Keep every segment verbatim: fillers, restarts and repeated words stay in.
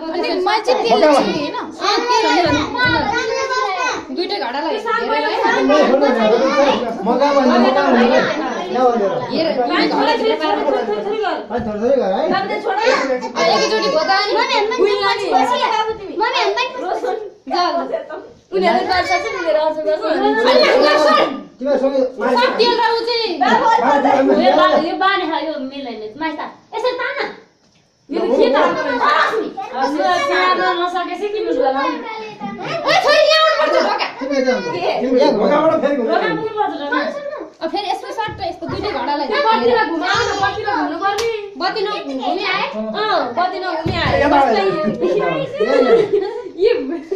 दुईटा घडालाई मगा भन्नु मगा भन्नु हेर एकैचोटि गोदा नि उनीहरु गर्छ चाहिँ उनीहरु अझ गर्छ तिम्रो सँगै तेल राउ चाहिँ यो बाने खायो मिल्दैन माइसा यसरी तान यो के तान अस्ति चार नसकेपछि किन होला ओइ छोरी यहाँ आउनु पर्छ ढोका तिमी जाऊ तिमी यहाँ ढोकाबाट फेरि घुम्नु ढोका पुल पर्छ ढोका अ फेरि यसको सर्ट यस्तो दुईटै घडालाई बत्तीमा घुमाउन बत्तीमा घुम्नु पर्ने बत्ती न घुमि आए अ बत्ती न घुमि आए यो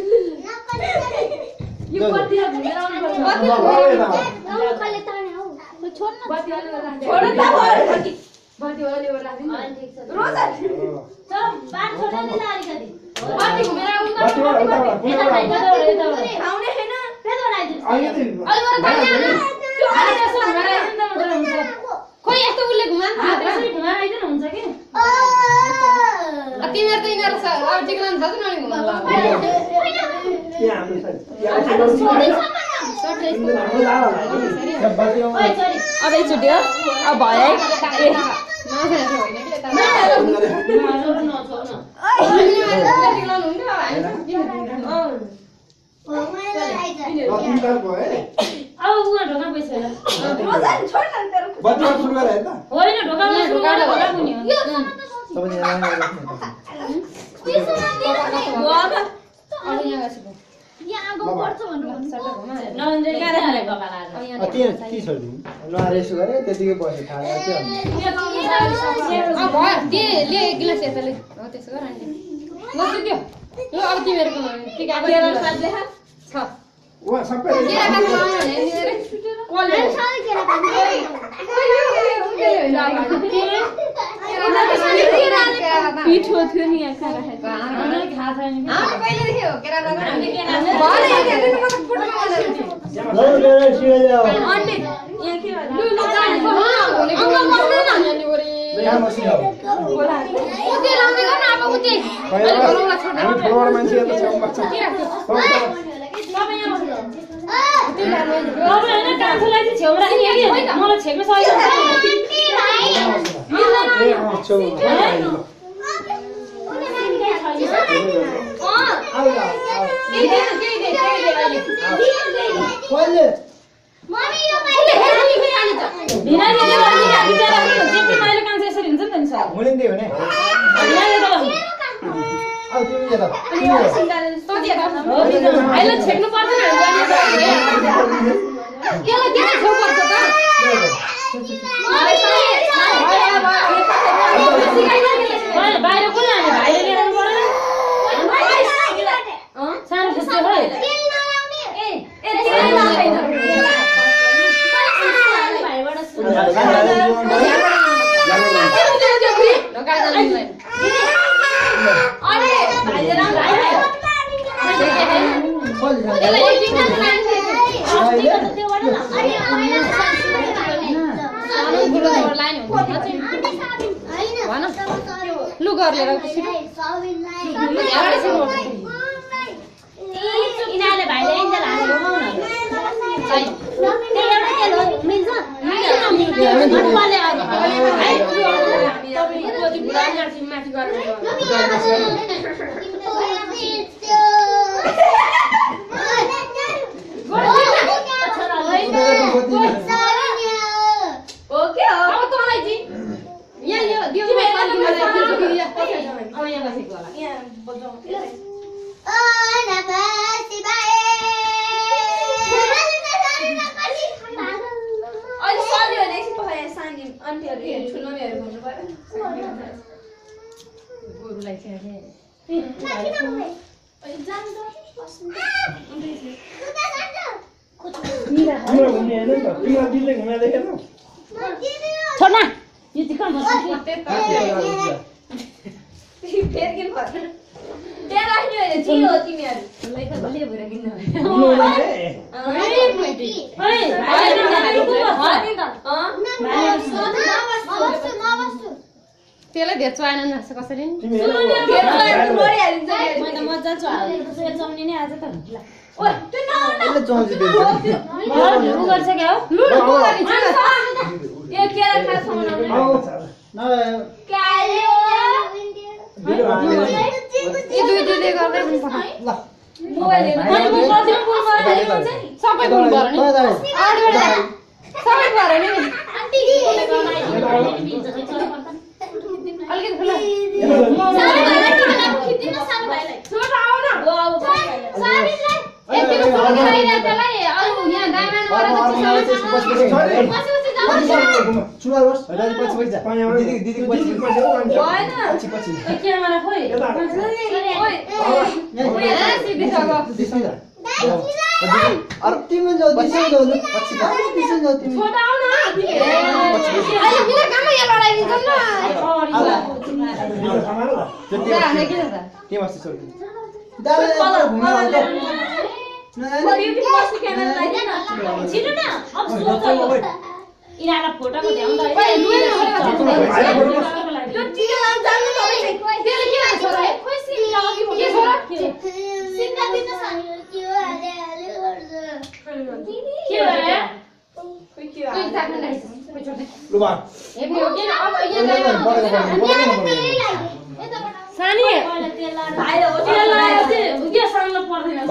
यो बत्तीमा घुमेर आउनु पर्छ बत्ती कले ताने हौ छोड्न बत्ती वाले राख्दै छोड त बत्ती बत्ती वाले राख्दै अनि ठीक छ रोज चल बात छोड्न नि अलिकति बत्ती घुमेर आउनु त यता यता यता आउने हैन त्यता आइदिनु अहिले अलि मलाई तान्या न अनि यसो घुमेर आइदिनु त मात्र हुन्छ खोइ यस्तो उले घुमान आ त्यसरी घुमेर आइदिनु हुन्छ कि अ तिमीहरु त यिनीहरु अब टिक्लान थाल्छ न घुम्न यहाँ हाम्रो साइड यहाँ ओइ छोरी अब एकचोटि हो अब भयो है अब उहाँ ढोका पैसा बत्तीमा सुरु गरे त होइन ढोकामा ढोका ढोका पनि हो तपाईले यहाँ राख्नु यहाँ आगो पर्छ भन्नु नन्जे गाडा खाले ढोका लाग्छ अ के के छोड्दिनु नरेस गरे त्यतिकै बस्यो खाना के भन्नु अब भयो दे ले एक गिलास यता ले हो त्यसो गर अनि नसुक्यो ल अब तिमीहरुको के के तेरा साथ देखा छ वा सबै केरा काट्नु आउनु भने नि रे कोले साले केरा काट्नु पिठो थियो नि यहाँ खाना खाएको अनि खा छैन हामी कहिले देख्यो केरा काट्नु हामीले केरा भरे हेर्नु म त फुट्नु ल ल शिवले अनि यहाँ के भयो लु ल जाने हो भनेको अब बस्नु न अनि वरी यहाँ बस्नु हो उते लाउँदै गर्न अब उते अहिले गरौँला छोड्नु हामी ठुलोबाट मान्छे यता छेउमा बस्छ तपाईँ यहाँ तपाईँ होइन कान्छोलाई चाहिँ छेउमा राख्ने कि मलाई छेक्नु सकेको ए अ छेउमा आउ ल केही दे केही दे केही दे अहिले कोले मम्मी यो उसले हेर्नु नि फेरि आनी त ढिला ढिला गर्ने हामी त्यहाँ राख्नु जेठी माइलो कान्छो यसरी हुन्छ नि त नि सर मुलिन्दे हो नि यहाँ यता ल आउ तिमी यता अनि यो सिंगार सोचे त हो बिजन अहिले छेक्नु पर्छ नि केला के छेउ पर्छ त बाहिर बाहिर को लाने भाइले लिएर आउनु पर्दैन सानो खुट्टो है तेल नलाउने ए ए तेल नलाइन भाइबाट ढोका जानुलाई अरे भाइले राम भाइ त्यसलाई एक दिन खान्छ अस्तिको त त्यो गर्न न अरे होइन सानो गुलो जोर लाइन हुन्छ आन्टी साबिन हैन भन लु गर लिएर छिटो यिनीहरूले भाइले एन्जल हालेको घुमाउन चाहिँ त्यही एउटा तेल हो मिल्छ अनुपाले अरू भाइ कति बुढा नर्सिङ माथि गरेर ओके अब तँलाई जी यहाँ यो दियो मलाई अब यहाँ बसेको होला यहाँ बजाउँ अहिले सधैँ भने एकछिन पखायो सानी आन्टीहरू ठुलो मम्मीहरू घुम्नु पर्यो गोरुलाई चाहिँ तिम्रो घुम्ने हैन नि त तिम्रो दिनले घुमेर देखेनौ छोड्न यो चाहिँ कहाँ बस्छ फेरि किन पर्दैन त्यहाँ राख्ने होइन जे हो तिमीहरू मलाई त बलियो भएर किन्न त्यसलाई धेर चुहाएन नि कसरी नि तिमी मरिहालिन्छ जान्छु त्यसो चम्नी नै आज त ओइ त्यो नआउन यसले चौजी बेल्छ लु गर्छ के हो लु लु गरि छ यो केरा खास बनाउनु न काले यो दुई दुईले गर्दै पनि पखा ल मोबाइल हेर्नु म कति पुल गरेर हुन्छ नि सबै गुण भर नि आठ बेला सबै भर नि अलिकति खुला सानो भाइलाई टिका खिच्दिन सानो भाइलाई छोरा आउ न साबिनलाई एक किलो सोल खाइरा त्यसलाई अरु यहाँ दाइमान गरेर चाहिँ पछि पछि जाऊ सुनार बस दादी पछि पछि जा दिदी दिदी पछि पछि भएन पछि पछि ए के मलाई खोइ ओइ ओइ सिधै सगो दिदी जा अरे तिमी जाऊ दिदी जाऊ पछि दिदी जाऊ तिमी छोटा आउ न अहिले बिना कामै यहाँ लडाइदिन्छ न जा ने के त के मस्ती छोड दादा कलर घुम्न आउँछ यो पछि क्यामेरा लगाइदिए न छिटो न अब सोच इनारा फोटोको ध्यान दै ओइ लुएन होला त्यो टिका लाउन जान्नु तपाईँ त्यसले के भन्छ छोरा खोइ सिन लागि के छोरा सिन दिन सानो के हो हाले हाले गर्छ के भए खोइ के हो तुई थाक्न लाग्छ खोइ छोड्दै लु बा हेप्ने हो के अब यहाँ दाइमा सानी भाइ हो तेल लायो चाहिँ के सानो पर्दैन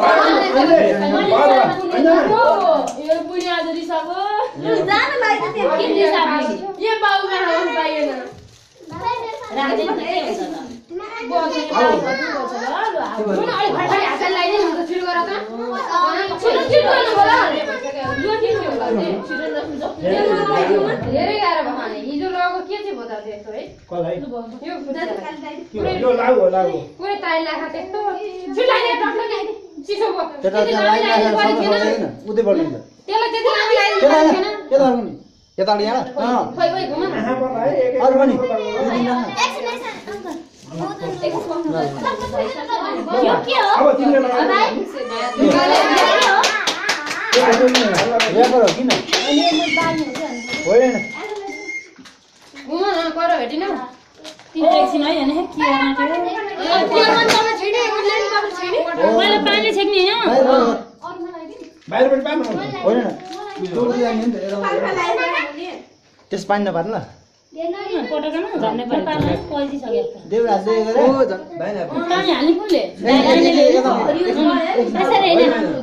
यो बुढी आज रिसाको जान लाग्यो त्यो के रिसाबले यो बाउमा हाउस पाइएन राख्दै के हुन्छ त बसे बस ल ल सुन अलि फटाफट हात लगाइदिनु हुन्छ छिटो गर त छिटो छिटो गर्नु होला यो के के होला छिटो नसुन्छ धेरै गाह्रो भयो भने हिजो लगेको के चाहिँ बता त्यस्तो है कलाई यो यो यो लागु लागु पुरै ताई लाखा त्यस्तो छिटो लाग्ने टक्क गाइदे चिसो भयो त्यता त्यहाँ लाइन लाग्छ सक्दैन उतै पर्दैन त्यसलाई त्यति लामो लगाइदिनु थिएन के गर्नु नि यता अडि यहाँ अँ खोइ खोइ घुम न अरु पनि यो के हो अब तिमीले लगाए किन होइन घुम न कर भेटिन तिम्रो एकछिन है हैन के गर्न के मन तपाईँ छिडे उठले नि तपाईँ छिडे मैले पानी छेक्ने हैन बाहिरबाट पार्नु होइन जोडी लाग्ने नि त त्यस पानी नपार्नु ल पटकन झन्ने पनि पार्न पैसा सक्यो देउरा दे गरे ओ झन् भाइ न पानी हाल्नु कुनले त्यसरी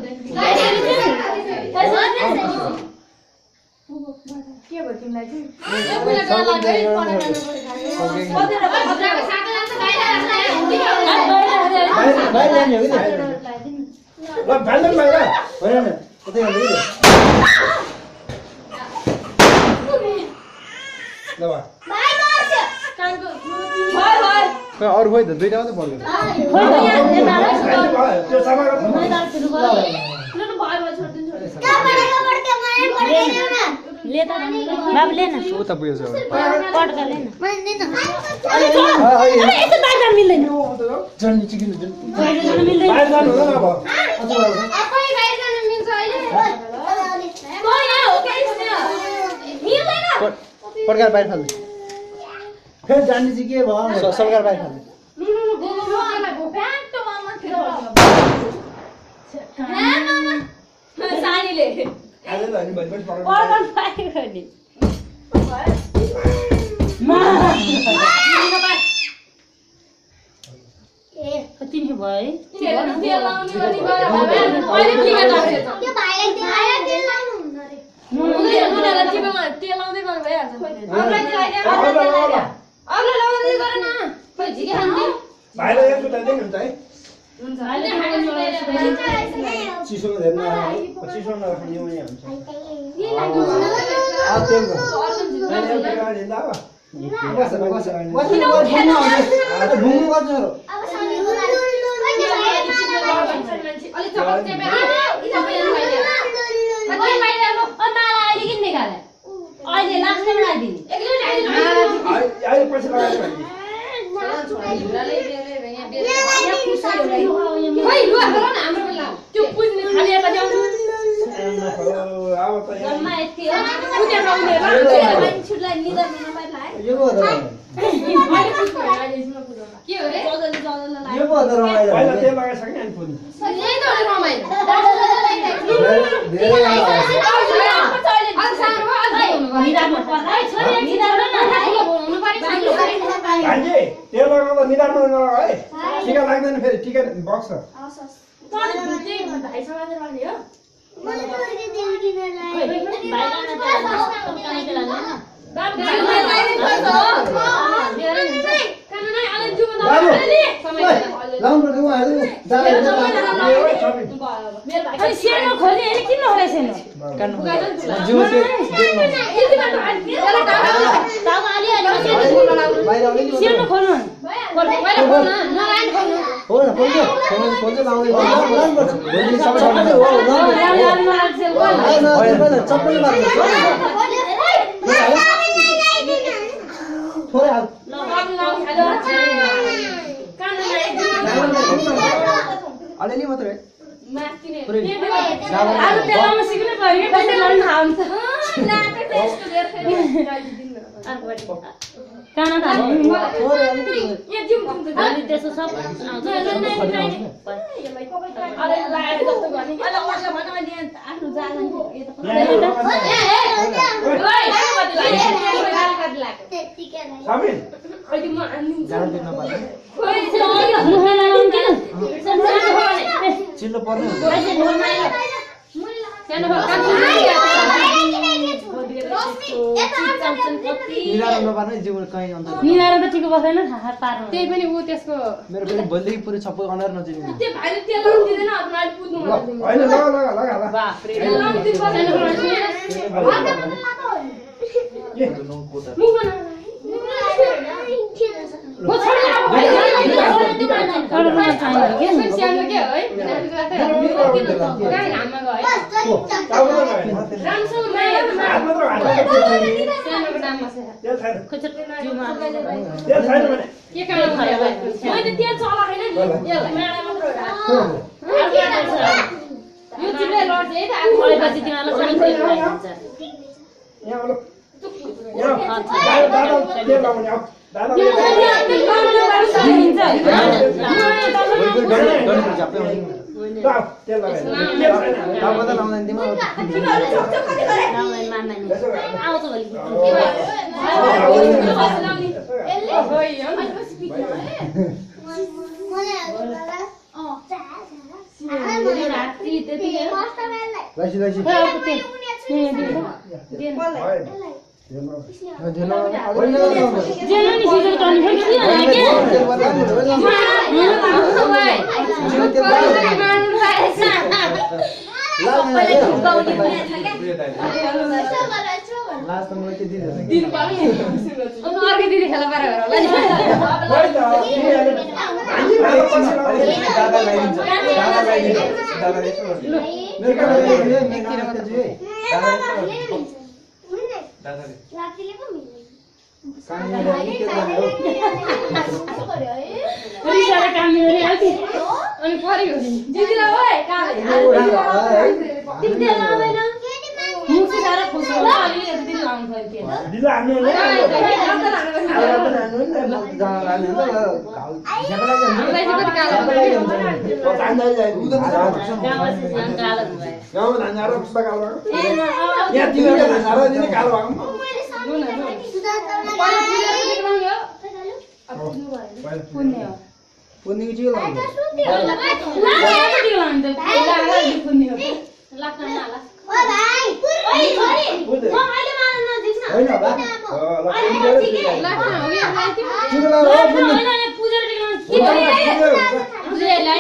के भयो तिमीलाई चाहिँ यो पुरा गाला गई पढाउन पढेर भद्राको साथै जान्छ गाइला भाइ जाने हो कि ल भाइ न बाहिर होइन उतै गर्नु ल बा भाइ मार्छ कानको भय भय खै अरु खोइ त दुईटा मात्रै पर्दैन खोइ यहाँ त्यो सामान मैले सुरु गरे ल न भय भय छोड्दिन छोड्दिन का परेको पड्के मलाई पड्दैन न ले त बाबु ले न उता पुगेछ पटका ले न मान्दैन अरे यस्तो बाजा मिल्दैन जन्नी चिकिन जुन बाजा मिल्दैन बाहिर जानु हुँदैन अब आफै बाहिर जान मिल्छ अहिले म यहाँ हो के छैन मिल्दैन प्रकार बाहिर फाल्नु फेरि जान्ने चाहिँ के भयो सरकार बाहिर फाल्नु लु लु लु गो गो गो आला गो प्यान्ट त मामा थियो हे मामा सानीले आज त अनि भनि पनि पड्कन पाइ गनी मा ए तिमी भयो तेल तेल लाउने अनि गएर बाबा अहिले टिका लाग्छ त त्यो भाइलाई भाइलाई तेल लाउनु हुन्न रे हुँदैन मुनालाई टिपामा तेल लाउँदै गर्नु भइहाल्छ अग्लै लगाइदिए अग्लै लगाउँदै गर न खोइ झिके खान्थे भाइलाई एक छुट्टा दिनु हुन्छ है हुन्छ अहिले खाने छोडेर चिसोको धेरै नखाने चिसो नखाने यहाँ हुन्छ के लाग्नु आ तेल घुम्नु गर्छ अब सानी हो अलि चपक चेपे अनि बाहिर आलो ओ माला अहिले किन निकाले अहिले लास्टमा लगाइदिने एकले आइदिनु अहिले पछि लगाएर भने खोइ लु हाल न हाम्रो बेला त्यो पुज्ने खाली यता ल्याउनु अब त जम्मा यति हो पुज्ने पाउने ल मान्छेलाई निदान नपाइला है यो हो त अहिले पुज्ने अहिले यसमा पुज्नु के हो रे जजले जजले के पो त रमाइलो पहिला तेल लगाइसक्ने अनि पुनि यही त हो रमाइलो धेरै अझ सानो भयो अझ हुनु निधारमा पर्छ है छोरी निधारमा हुनु पर्यो भाइजी तेल लगाउँदा निधारमा नलगा है टिका लाग्दैन फेरि टिका बक्स भाइ समातेर गर्ने हो मलाई तोरीको तेल किनेर ल्याए बाबु लाउनु पर्छ उहाँहरू जाँदा अनि सेनो खोल्ने अनि किन होला सेनो काट्नु जिउ तामा अलि अलि बाहिर आउने नि सेनो खोल्नु हो न खोल्छ खोल्छ खोल्छ लाउने लाउनु पर्छ भोलि सबै गर्ने हो लाउनु चप्पल मार्नु थोरै हाल अलिअलि मात्रै आलु तेलमा सिक्नु पर्यो कसले लाउनु थाहा हुन्छ काना थाल्नु थोरै अलिकति अनि त्यसो सब आफ्नो जान त्यतिकै साबिन जान दिन नपार्नु चिल्लो पर्ने हुन्छ मिलाएर नपार्नु है जिउ कहीँ अन्त मिलाएर त ठिक बस्दैन थाहा पार्नु त्यही पनि ऊ त्यसको मेरो पनि भोलिदेखि पुरै छप्पै अनुहार नचिन्नु त्यो भाइले तेल लाउनु दिँदैन अब नाली पुज्नु होइन लगा लगा लगा ल बाफ रे सानो के है कहाँ घाममा गयो राम्रोसँग हात मात्र हात सानोको दाममा छ तेल छैन खुचट जिउमा तेल छैन भने के काम भयो मैले तेल चला हैन नि यसलाई मेडा मात्र हो यो चिले लड्छ है त भएपछि तिमीलाई सबै तेल खाइन्छ यहाँ आउनु यहाँ दादा दादा तेल लगाउने अब दादा तेल लगाएर लाउँदा लाउँदैन तिम्रो आउँछ भोलि राति त्यतिकै लाइसी लाइसी जेलो नि सिजर टर्न फेरि के भने के लास्ट म के दिन्छ दिन पाउने अब अर्को दिदी खेला पारा गरौँ दादा लगाइदिन्छ दादा लगाइदिन्छ दादा यसो मेरो कामा मेरो मेरो कामा चाहिँ दादा यसो दादाले रातिले पो मिल्दैन कामले के गर्नु रिसाले काम मिल्ने आउँथि अनि पर्यो दिदीलाई ओए काले तिमीले लाउँदैन मुखी सारा खुस होला अलि यति लाउनु पर्यो के दिदा हामी हो गाउँमा धान झार्दा पुस्ता कालो यहाँ तिमीहरू धान झार्दा दिने कालो भएको पुण्य हो पुण्यको चाहिँ लाउँछ पुण्य हो लाग्छ नाला ओ भाइ ओइ छोरी म अहिले मार्न नजिक्न होइन बा लाग्छ हो कि लाइट चिरो लाउ हो पुण्य होइन पूजा टिक्न के पूजा लाइट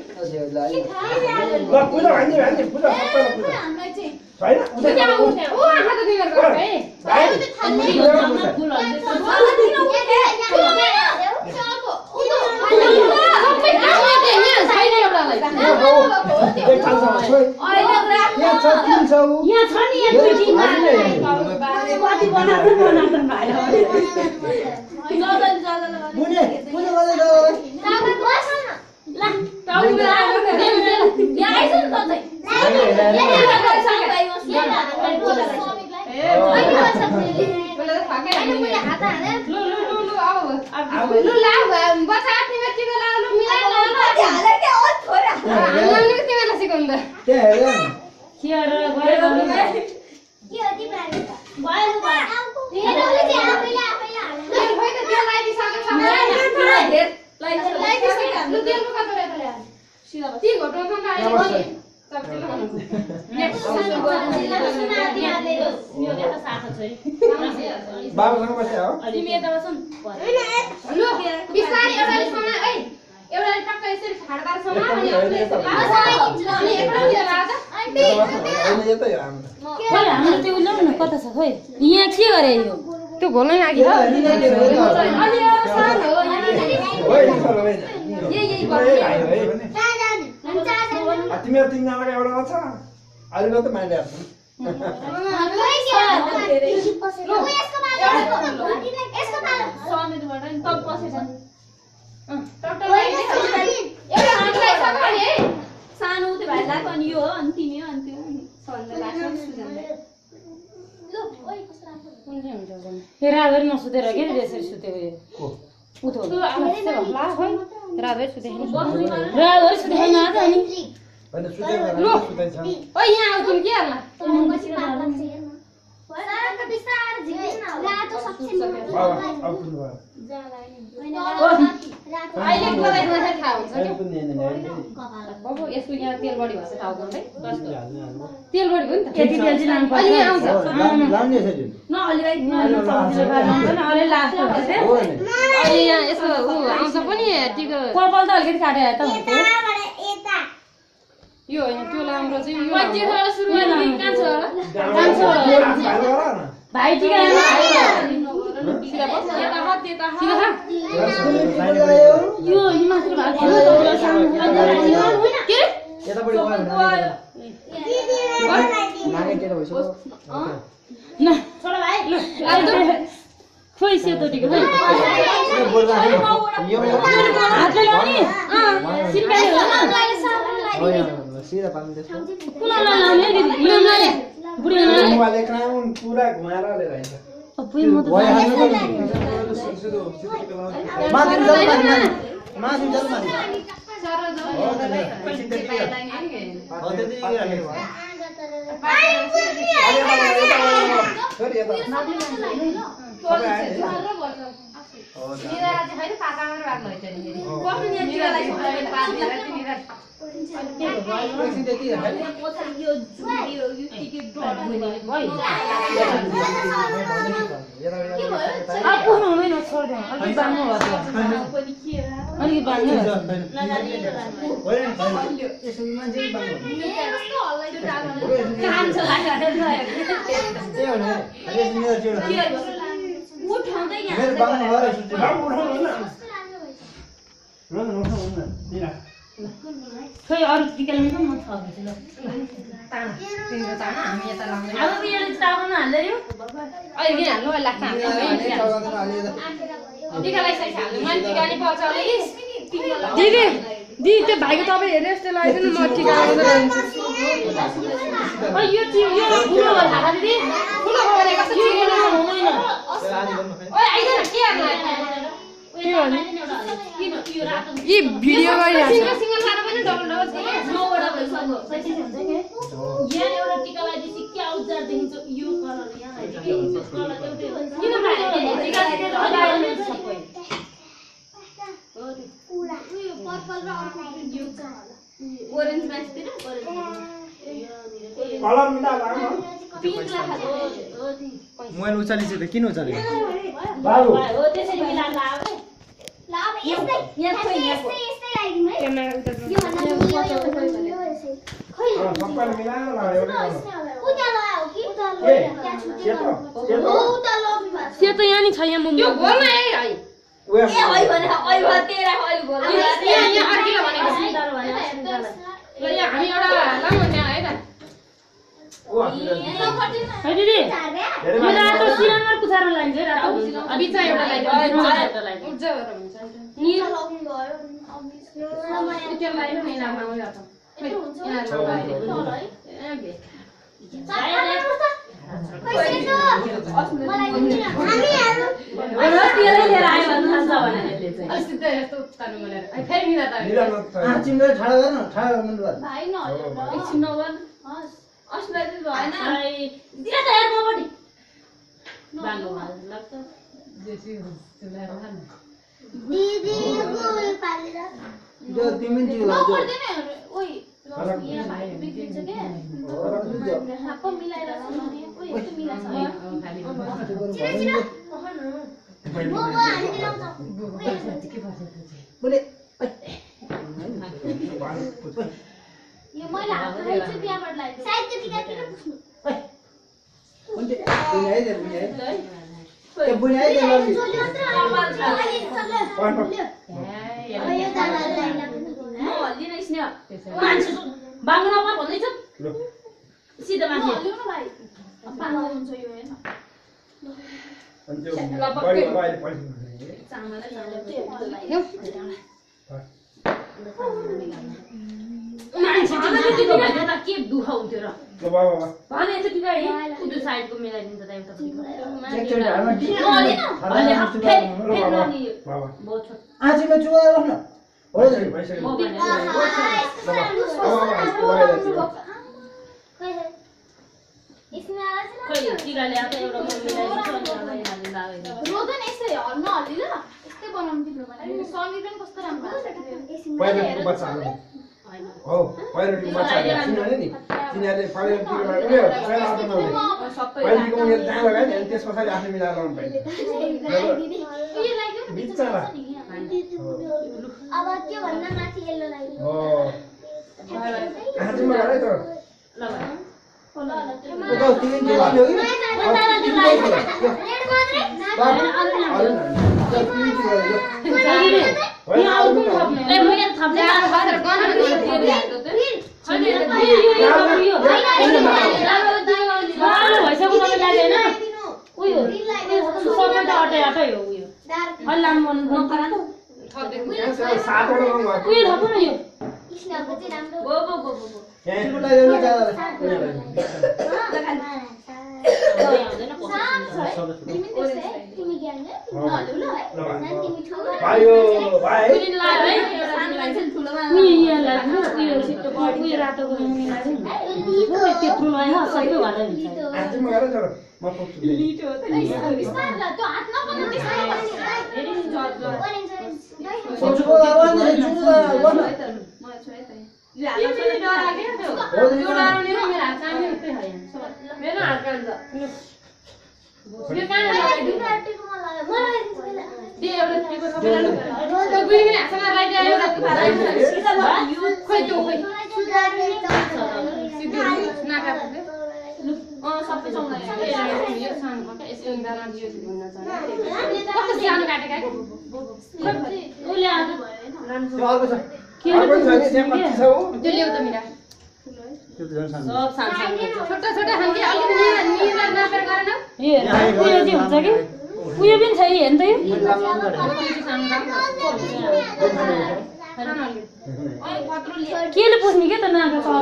ल पूजा भन्छ भन्छ पूजा सबैलाई पूजा हामीलाई चाहिँ छैन पूजा उठ्ने ओ आँखा त बिगर गयो है भाइ फुल हुन्छ सबै काम गर्दै यहाँ छैन एउटालाई एक खालसँग छोइ यहाँ छ तिन सौ यहाँ छ नि एक मिटिङमा कति बनाउँछ बनाउँछ भाइ पुण्य पुण्य गर्दै जाऊ ला टाउको यहाँ आइस नि त चाहिँ लु लु लु लु अब लु ला बच्चा आफ्नै टिका लाउनु मिलाएर त्यहाँ हेर्दैन के गरेर गरे गर्नु के हो तिमीहरु त भयो लु भयो हेरले चाहिँ आफैले आफैले हाल्नु तेल खोइ त तेल लाइदिसके छ लाइ लाइ त्यसै लु तेल पका त ल्याएर सिधा ती घटो त लाइ सब तेल बनाउँछ नेक्स्ट सानो गर्नु सुना दिहाले यो देख साखा छोरी बाबुसँग बस्या हो तिमी यता बस्नु लु बिस्तारै एउटाले समा ए एउटाले टक्क यसरी फाड्दा समा अनि आफूले यसरी अनि एकटा लिएर आउँदा आन्टी होइन यतै हो हाम्रो खोइ हाम्रो त्यो ल्याउनु न कता छ खोइ यहाँ के गरे यो त्यो घोल्नै लागि हो अनि यो सानो हो यहाँ होइन चलो होइन यही यही आयो है चारजना हामी चारजना तिमीहरू तिनजनाको एउटा छ अरूको त माइन्ड आएको समेतबाट नि तब पसेछ सानो उतै भाइ लाग्यो अनि यो हो अनि तिमी हो अनि त्यो राभर नसुतेर के त्यसरी सुत्यो यो उठो राभर सुते राभर सुते हैन आज अनि होइन सुतेको सुताइ छ ओ यहाँ आउ तुम के होला अहिले मलाई नखाइ थाहा हुन्छ के बाबु यसको यहाँ तेल बढी भएछ थाहा गर्दै तेल बढी भयो नि त केटी तेल चाहिँ लानु पर्छ अहिले आउँछ लाउने यसरी न अलि गाई न सब्जी लगाउनु न अलि लास्ट हो नि अहिले यहाँ यसो उ आउँछ पनि टिको पर्पल त अलिकति काटेर त हुन्छ यो होइन त्यो राम्रो चाहिँ यो पच्चीबाट सुरु यो गर्ने कहाँ छ होला जान्छ भाइ टिका सिधा बस यता ह त्यता ह यो हिमाचल भाइ के यतापट्टि गयो भने नागे टेढो भइसक्यो न छोरा भाइ खोइ सेतो टिका खोइ हातले लाउने सिन्काले होला सिधा पाल्नु त्यसको कुन लाउने दिदी यो लाउने बुढी लाउने मोबाइल एक्राउन्ड पुरा घुमाएर लिएर आइन्छ अपुइ म त माथि जाऊ माथि माथि जाऊ माथि सर जाऊ पैसा त्यति राखेको निरा चाहिँ हैन पाकाएर राख्नु है चाहिँ नि कस्तो निरालाई छोडेर पात दिएर चाहिँ निरा एकछिन त्यति राखेको यो यो यो टिके ड्रप हुने भयो आफू हुँदैन छोड्दै अलि बान्नु भयो अलि बान्नु यसो मान्छे बान्नु काम छ लागेर के हो नि यसो मेरो जोडा उठाउँदै यहाँ मेरो बान्नु भयो बाबु उठाउनु न ल न उठाउनु न दिना खोइ अरू टिका ल्याउनु म थपेछु ल ताना तिम्रो ताना हामी यता लाउँदैन अब बियाले चाउन हाल्दै यो अहिले किन हाल्नु अहिले लाग्छ टिका लगाइसकेछ हाल्नु मैले टिका नि पचाउने दिदी दिदी त्यो भाइको तपाईँ हेर्ने जस्तो लाग्दैन म टिका लगाउँदै रहन्छु ओ यो टी- यो ठुलो हो थाहा दिदी ठुलो हो भने कस्तो यो चिरेन हुँदैन ओइ आइज न के हाल्नु के हो नि किन यो रातो यी भिडियो गरिरहेको सिंगल सिंगल खानु पनि डबल डबल छ के नौवटा भइसक्यो पैँतिस हुन्छ के यहाँ एउटा टिका लगाएपछि क्या उज्जर देखिन्छ यो कलर यहाँ लगाएपछि के कलर एउटै हो किन भाइ टिका लगाएर सबै उयो पर्पल र अर्को यो ओरेन्ज म्याचतिर ओरेन्ज कलर मिला लाग्नु पिङ्क राखेको हो मोबाइल उचालिन्छ त किन उचालेको बाबु हो त्यसरी मिलाएर आउने ल अब यस्तै यहाँ खोइ यहाँ यस्तै यस्तै लगाइदिउँ है क्यामेरा उता यो भन्दा यो यो यसै खै सबैले मिलाएर लगायो एउटा उता लगायो कि उता ए लगायो त्यहाँ छुट्यो सेतो हो सेतो उता लबी भएको त्यो त यहाँ नि छ यहाँ त्यो म गोलमा है है उयो ए होइ भने होइ भयो तेरा होइ बोल यहाँ यहाँ अर्किलो भनेको सुन्दर भने सुन्दर ल यहाँ हामी एउटा लामो त्यहाँ है त ओ हजुर है दिदी झार्या धेरै यो रातो सिलिन्डर कुछारमा लाइन्छ है रातो बिचा एउटा लाइदियो एउटा लाइन्छ उज्जो भएर हुन्छ निलो लबी भयो अब त्यो लाइनु नि लामा उयो त यस्तो हुन्छ यहाँ लगाइदियो ए बे तेलै लिएर आयो भन्नु थाल्छ भनेर यसले चाहिँ अस्ति त यस्तो तान्नु भनेर अनि फेरि मिला त आँचिमले ठाडो गर्न ठाडो गर्नु पर्छ भाइ न एकछिन नगर्नु हस् अस्तिलाई चाहिँ भएन आई दिया त हेर मपट्टि बाङ्गो लाग्छ जेसी त्यसलाई भन दिदी गोल पालेर जो तिमी जिउ लाग्छ नपर्दैन ओइ यहाँ भाइ बिग्रिन्छ के हाप्पा मिलाएर सुनाउने ओइ यस्तो मिलाछ चिरा चिरा म म हामी दिलाउँछ बोले यो मैले हात राखेछु त्यहाँबाट लाग्यो साइड त्यो टिका किन पुछ्नु कुन्टे बुझाइ दे बुझाइ के बुझाइ दे लली यो दादा लाइन म हल्दिन स्नेह मान्छे बाङ्गो नपर भन्दैछु सिधा मान्छे हल्दिउ न भाइ पाङ्गो हुन्छ यो हैन चामलै मान्छे टिका भन्दा त के दुख हुन्थ्यो र भने यस्तो टिका है उदु साइडको मिलाइदिन्छ त एउटा आँचिमा चुवा राख्न हो इसमें आवाज खोइ टिका ल्याएर त एउटा म मिलाइदिन्छु अनि हाल्दै रोदन यसै हल्न हल्दिन यस्तै बनाउनु दिनु भने समी पनि कस्तो राम्रो पहिलो बच्चा हो पहिलो बच्चा सुन्नु नि तिनीहरूले पहिलो टिका उयो पहिलो आउट नहुने पहिलो टिका उनीहरूले जहाँ लगायो नि त्यस पछाडि आफै मिलाएर लाउनु पर्यो उयो लाग्यो नि बिचरा अब के भन्दा माथि येल्लो लाग्यो हो आँचिमा गरे त ल भाइ ल ल त्यो ओ तिमी के लाग्यो कि रेड मात्रै तिमी के गर्यो ए म यहाँ थप्दै भातर गन भइसक्यो तपाईँ लाग्यो होइन उयो सबै त अटै अटै हो उयो हल्ला मन नपरा त सातवटा रङ उयो थप न यो कृष्णको चाहिँ राम्रो गो गो गो गो यहाँ लगायो नि ज्यादा तिमी त्यसै तिमी ज्ञानले नहल्नु ल है तिमी ठुलो भाइयो भाइ उयो लाग्यो है सानो मान्छे ठुलोमा उयो यहाँ लाग्यो उयो छिटो उयो रातोको मुनि लाग्यो नि त्यत्रो लगायो सबै भएर हुन्छ आँचिमा गरे तर म पुग्छु लिटो हो त बिस्तार ल त्यो हात नपर्नु बिस्तार हेरि नि जज ल ओरेन्ज ओरेन्ज सोचको आवाज नि चुला गर्न म छोए त यो हात छोए डरा के त्यो त्यो डराउने र मेरो हात कामी उतै है मेरो हात कान्छ यो कान लगाइदिनु आर्टिको मलाई मलाई दे एउटा टिको सबैलाई लु त्यो गुली पनि हातमा राइट आयो सिधा भयो खोइ त्यो खोइ सिधै नाका पुग्यो अ सबै सँगै यो सानो पर्छ यसो दाना दियो भन्न चाहन्छु कस्तो सानो काटेका के उसले आज त्यो अर्को छ के अर्को छ नि त्यहाँ कति छ हो त्यो ल्याउ त मिरा त्यो त झन् सानो सब सानो छोटा छोटा खालके अलिकति निरा नापेर गरेन ए उयो चाहिँ हुन्छ कि उयो पनि छ हेर्नु त यो केले पुस्ने के त नाका छ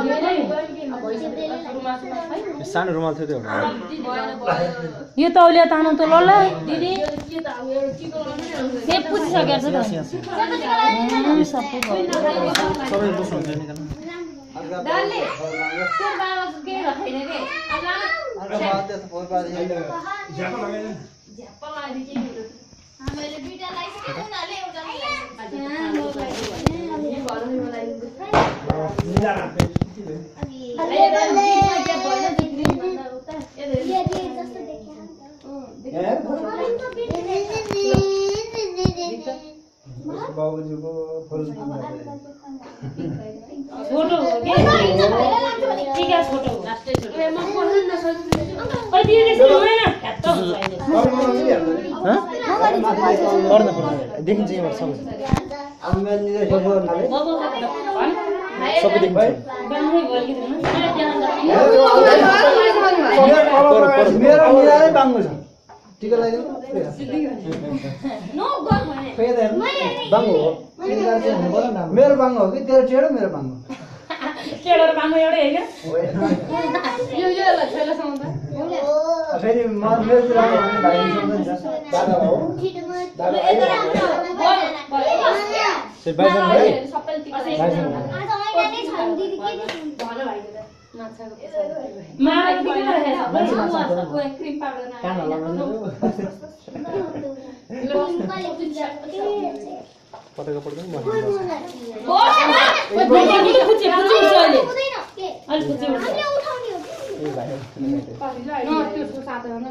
सानो रुमाल थियो त्यो यो तौलिया तानु त ल ल दिदी सेप पुसिसकेको छ त सबै सबै बुझ्नुहुन्छ नि kan दाले त्यो बाबा के राखेन के अर्को बात त फोर पारे ज्यापा लगाएन झ्याप्पा लगाइदिए के हुन्छ हामीले दुईटा लाइसके उनीहरुले एउटा निला राख्दै ये ये जस्तो देख्या बाबुजीको फुल फोटो हो के ठीक है फोटो लास्टै छोटो म पढ्न नसक्छु ओइ दिदी यसो होइन काट्ट गर्न पर्छ देखिन्छ यहाँ सबै हामी निले सबै बाबु सबै देखिन्छ बाङ्गै भयो कि छैन मैले त्यहाँ मेरो निराले बाङ्गो छ टिका लगाइदिनु नो गन भने फेरि बाङ्गो हो मेरो बाङ्गो हो कि तेरो टेढो मेरो बाङ्गो टेढो र बाङ्गो एउटै हैन यो यो ल छैन सम्म फेरि म मेरो कुरा भन्ने भाइ सम्झन्छ दादा हो दादा आयो से बाइसन भाइ सबैले टिका बाइसन माला टिका राखेछ क्रिम पाउडर कान हल्लाउनु पटक पटक म ए भाइ न त्यसको साथमा न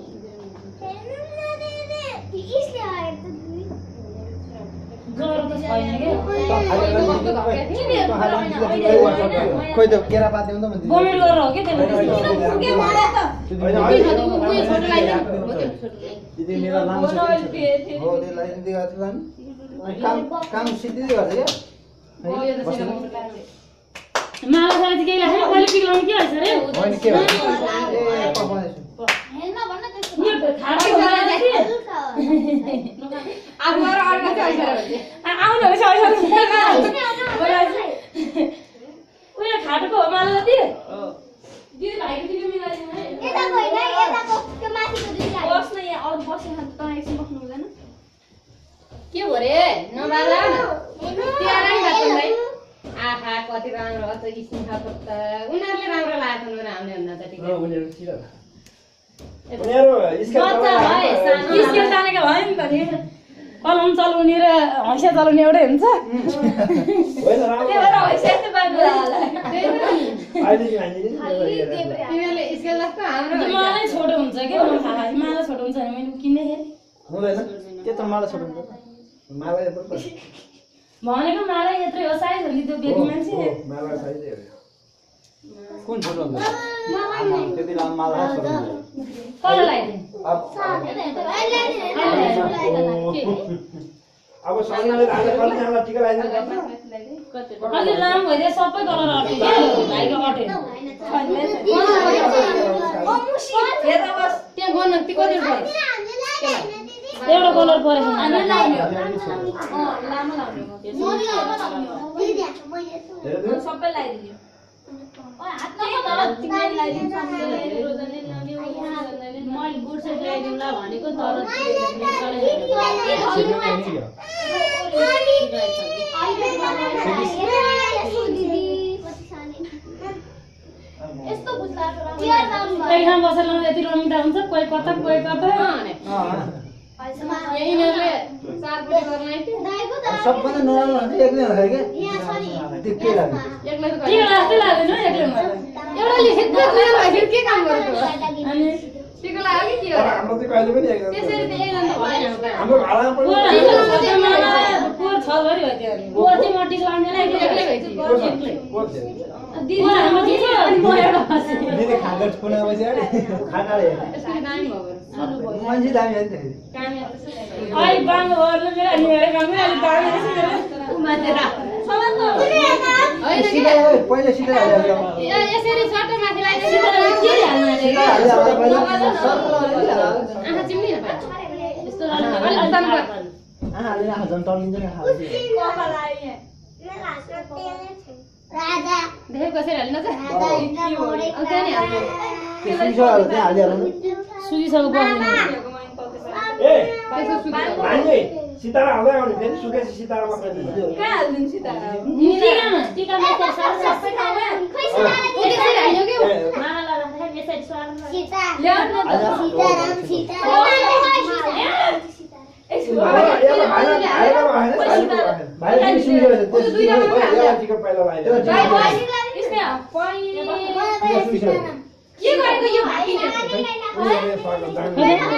खोइ त केरा पात ल्याउँदा भन्दै बोमेट गरेर हो के त्यसले दिदी मेरो लामो छ हो त्यसलाई दिदी गर्छ लाम काम काम सिद्धिदै गर्छ के माला साला चाहिँ केही लाग्छ कहिले पिक्लाउनु के भन्छ रे होइन के भन्छ ए पकाउँदैछु यो खाएको माला के अब गएर अर्को चाहिँ आउनु होस् उयो खाटोको हो माला जति दिदी भाइको टिका मिलाइदिनु है बस्न यहाँ अरू बस्ने खान्छ त एकछिन बस्नु हुँदैन के हो रे नबाला प्यारा नि बाटो भाइ आहा कति राम्रो हो त इसिन खाएको त उनीहरूले राम्रो लागेको छ आउने भन्दा त टिका उनीहरू किन उनीहरू स्केल स्केल तानेको भयो नि त नि कलम चलाउने र हैसिया चलाउने एउटै हुन्छ होइन राम्रो त्यही भएर हैसिया चाहिँ बाहिर अहिले चाहिँ हामीले तिमीहरूले स्केल जस्तो हाम्रो मालै छोटो हुन्छ के म थाहा माला छोटो हुन्छ भने मैले किन्ने हेरेँ हुँदैन के त मलाई छोड्नु माला यत्रो पर्छ भनेको माला यत्रै हो साइज हो नि त्यो बेबी मान्छे माला साइज हो कुन छोटो हुन्छ त्यति लामो माला छोटो हुन्छ कसलाई लगाइदिने अब सामनाले राजा कलिजालाई टिका लगाइदिनु पर्छ अलि लामो भइदियो सबै कलर अटे के भाइको अटे त्यहाँ गर्नु ती कति पर्छ एउटा कलर परेको छैन लामो लाउने सबै लगाइदिनु मैले गुड सेट ल्याइदिउँला भनेको तर कोही ठाउँ बसेर यति रमिता हुन्छ कोही कता कोही कता यिनीहरूले चारपट्टि गर्न सबभन्दा नराम्रो हुन्छ एक्लै हुँदाखेरि के त्यो के लाग्छ एक्लै त के लाग्दै लाग्दैन एक्लैमा एउटा लेखेको भइसक्यो के काम गर्नु अनि टिको लाग्यो कि के हो हाम्रो चाहिँ कहिले पनि एकदम त्यसरी त एकदम त भएन हाम्रो भाडामा पनि पोर छ भरि हो त्यो पोर चाहिँ म टिक लाउनेलाई एक्लै भइसक्यो एक्लै दिदी हाम्रो दिदी अनि म एउटा बसे दिदी खागट कुना बस्यो खाटाले नानी भयो मान्छे दामी हो नि त आई बाङ गर्नु मेरो अनि मेरो काम अलि दामी रहेछ माथि राख होइन सिधा पहिले सिधा हाल्यो यसरी सट्टो माथि लगाइदिनु के हाल्नु रे आँखा चिम्नी न यस्तो अलि तन आहा हाल्दैन आहा झन् टर्लिन्छ नि आहा राजा देखेको कसरी हाल्नु त के सुइसो हाल्यो त्यहाँ हालिहाल्नु सुगिसक्यो बस्नु ए भाइले सितारा हाल्दै आउने फेरि सुकेपछि सितारा मात्र दिन्छ कहाँ हाल्दिनु सितारा टिकामा टिकामा त्यसरी सबै खाना त्यसरी हाल्यो के माला लगाउँदाखेरि यसरी स्वार्नु सीता ल्याउनु न त सीताराम सीताराम भाइले सुइसो यसलाई टिकट पहिला लगाइदियो के गरेको यो भाइले उनीहरूले स्वागत जान्नु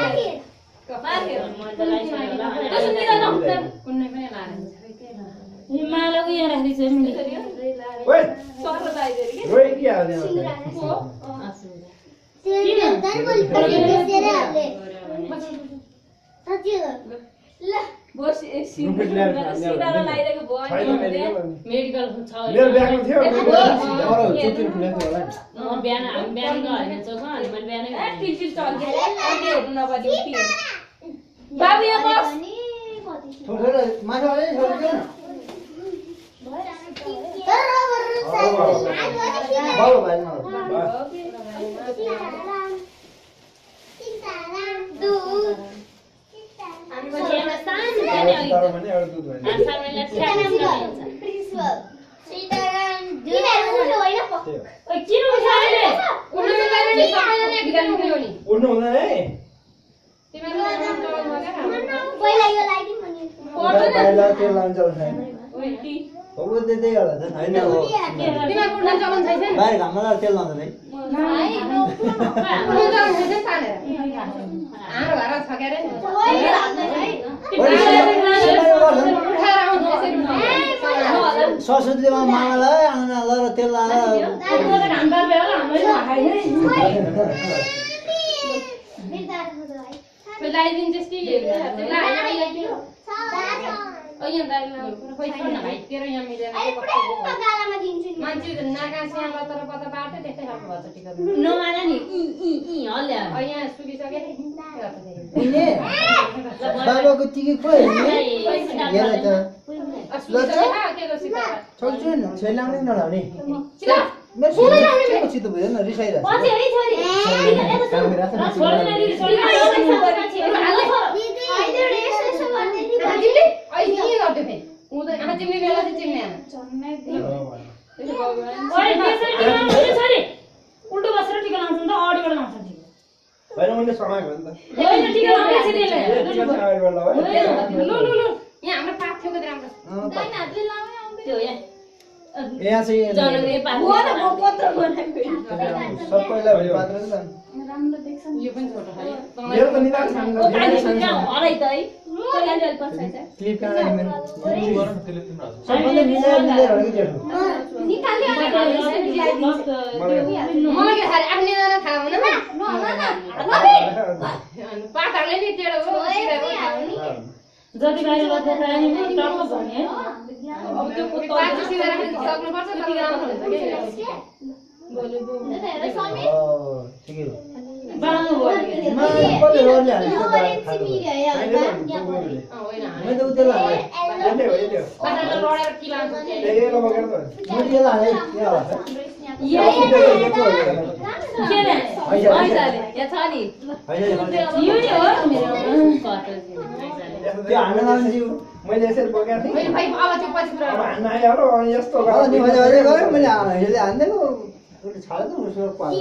कुनै पनि लाएर माला उयो राख्दैछु मैले ओइ सत्र बाइदिएर के रोइ के हाल्ने तेरे दर बोल पड़े तेरे हाले सच्ची ल बस सितारा लगाइदिएको भयो मेडिकल छ मेरो ब्यागमा थियो म बिहान हामी बिहान गयो भने चोक अनि मैले बिहानै टिचिल चल्के अहिले हेर्नु नपर्ने उठि बाबु यहाँ बस छोडेर माथि आले छोड्यो बाबु भाइ न तर भने एउटा दुध होइन सानैलाई ठ्याक हुन्छ प्रिन्सिपल सीताराम दिनेहरू उठ्यो होइन त्यही हो ओइ किन उठाएले उठ्नु मिल्दैन नि सबैजना एक ढिकाले उठ्यो नि उठ्नु हुँदैन है तिमीहरुले काम गर्नु भएन पहिला यो लाइदिन भने पहिला तेल लान्छ छैन ओइ टी हो त्यतै होला त हैन हो तिमीहरु उठ्न चलन छैन बाहिर घाममा लाएर तेल लाउँदैन है उठ्न चलन छैन तानेर हाम्रो घर छ के रे उठाएर आउँछ यसरी सरस्वतीले मामालाई आउन ल र तेल लाएर हाम्रो बेला हामीले खाइदिए लाइदिन जस्तै ला आइलाइदियो ओ यहाँ दाइला पैसा न भाइ तेरो यहाँ मिलेर गालामा दिन्छु नि मान्छे नागा स्याम तर पता बाटे त्यस्तै खालको भन्छ टिकट नमाना नि इ इ इ हल्ले अ यहाँ सुकिसके हैन बाबाको टिकी खोइ हेर त ल छ के गर्छ त छोड्छु नि छैलाउने नलाउने सिधा मेरो छोरी छिटो भयो न रिसाइरा पछि है छोरी काम राख न छोड्दैन नि छोरी दिदी आइदेऊ यसो यसो गर्दै नि तिमीले अहिले के गर्दै फेरि उदै आहा तिमीले बेला चाहिँ चिन्ने आमा त्यसो भगवान ओइ त्यसरी टिका लाउँछ छोरी उल्टो बसेर टिका लाउँछ नि त अगाडिबाट लाउँछ टिका होइन मैले समाएको हो नि त होइन टिका लाउँछ त्यसले टिका चाहिँ अगाडिबाट लगायो लु लु लु यहाँ हाम्रो पाठ थियो कति राम्रो दाइन हातले लाउने आउँदै त्यो यहाँ यहाँ चाहिँ जनगणना पास हो न म पत्र बनाएको सबैलाई भयो पात्र नि त राम्रो देख्छ नि यो पनि छोटो खाली मेरो त निदान छन् ओ पानी सुक्या हराइ त है कहिले अलि पर्छ क्लिप कहाँ राख्ने मेरो सबैले मिलाएर मिलाएर हरेको जेठो निकाल्यो मलाई के थाहा आफ्नै जना थाहा हुन पाठहरूले नि टेढो हो सिधा हो थाहा हुने जति बाहिर गर्दा प्राणी पनि टक्क भने है अब त्यो पाठ चाहिँ सिधा राख्न सक्नुपर्छ त्यति राम्रो हुन्छ के बोले बोले अ ठिकै हो बनाउनु भयो मा कसले रोले हाल्छ यो रेसिपी है होइन मैले त उतै लाए यति हो यति हो पाठाले लडेर कि लान्छ ए ए लगेर त मैले यो लाए के होला के ने हैजाले या छ नि यो नि हो मेरो त्यो हान्न लाउने जिउ मैले यसरी बोकेको थिएँ मैले भाइ अब त्यो पछि कुरा अब हान्न आइहाल्यो अनि यस्तो अ नि गर्दा मैले अझै गरे मैले हामीले हान्दैन उसले छाड्यो त उसको पाल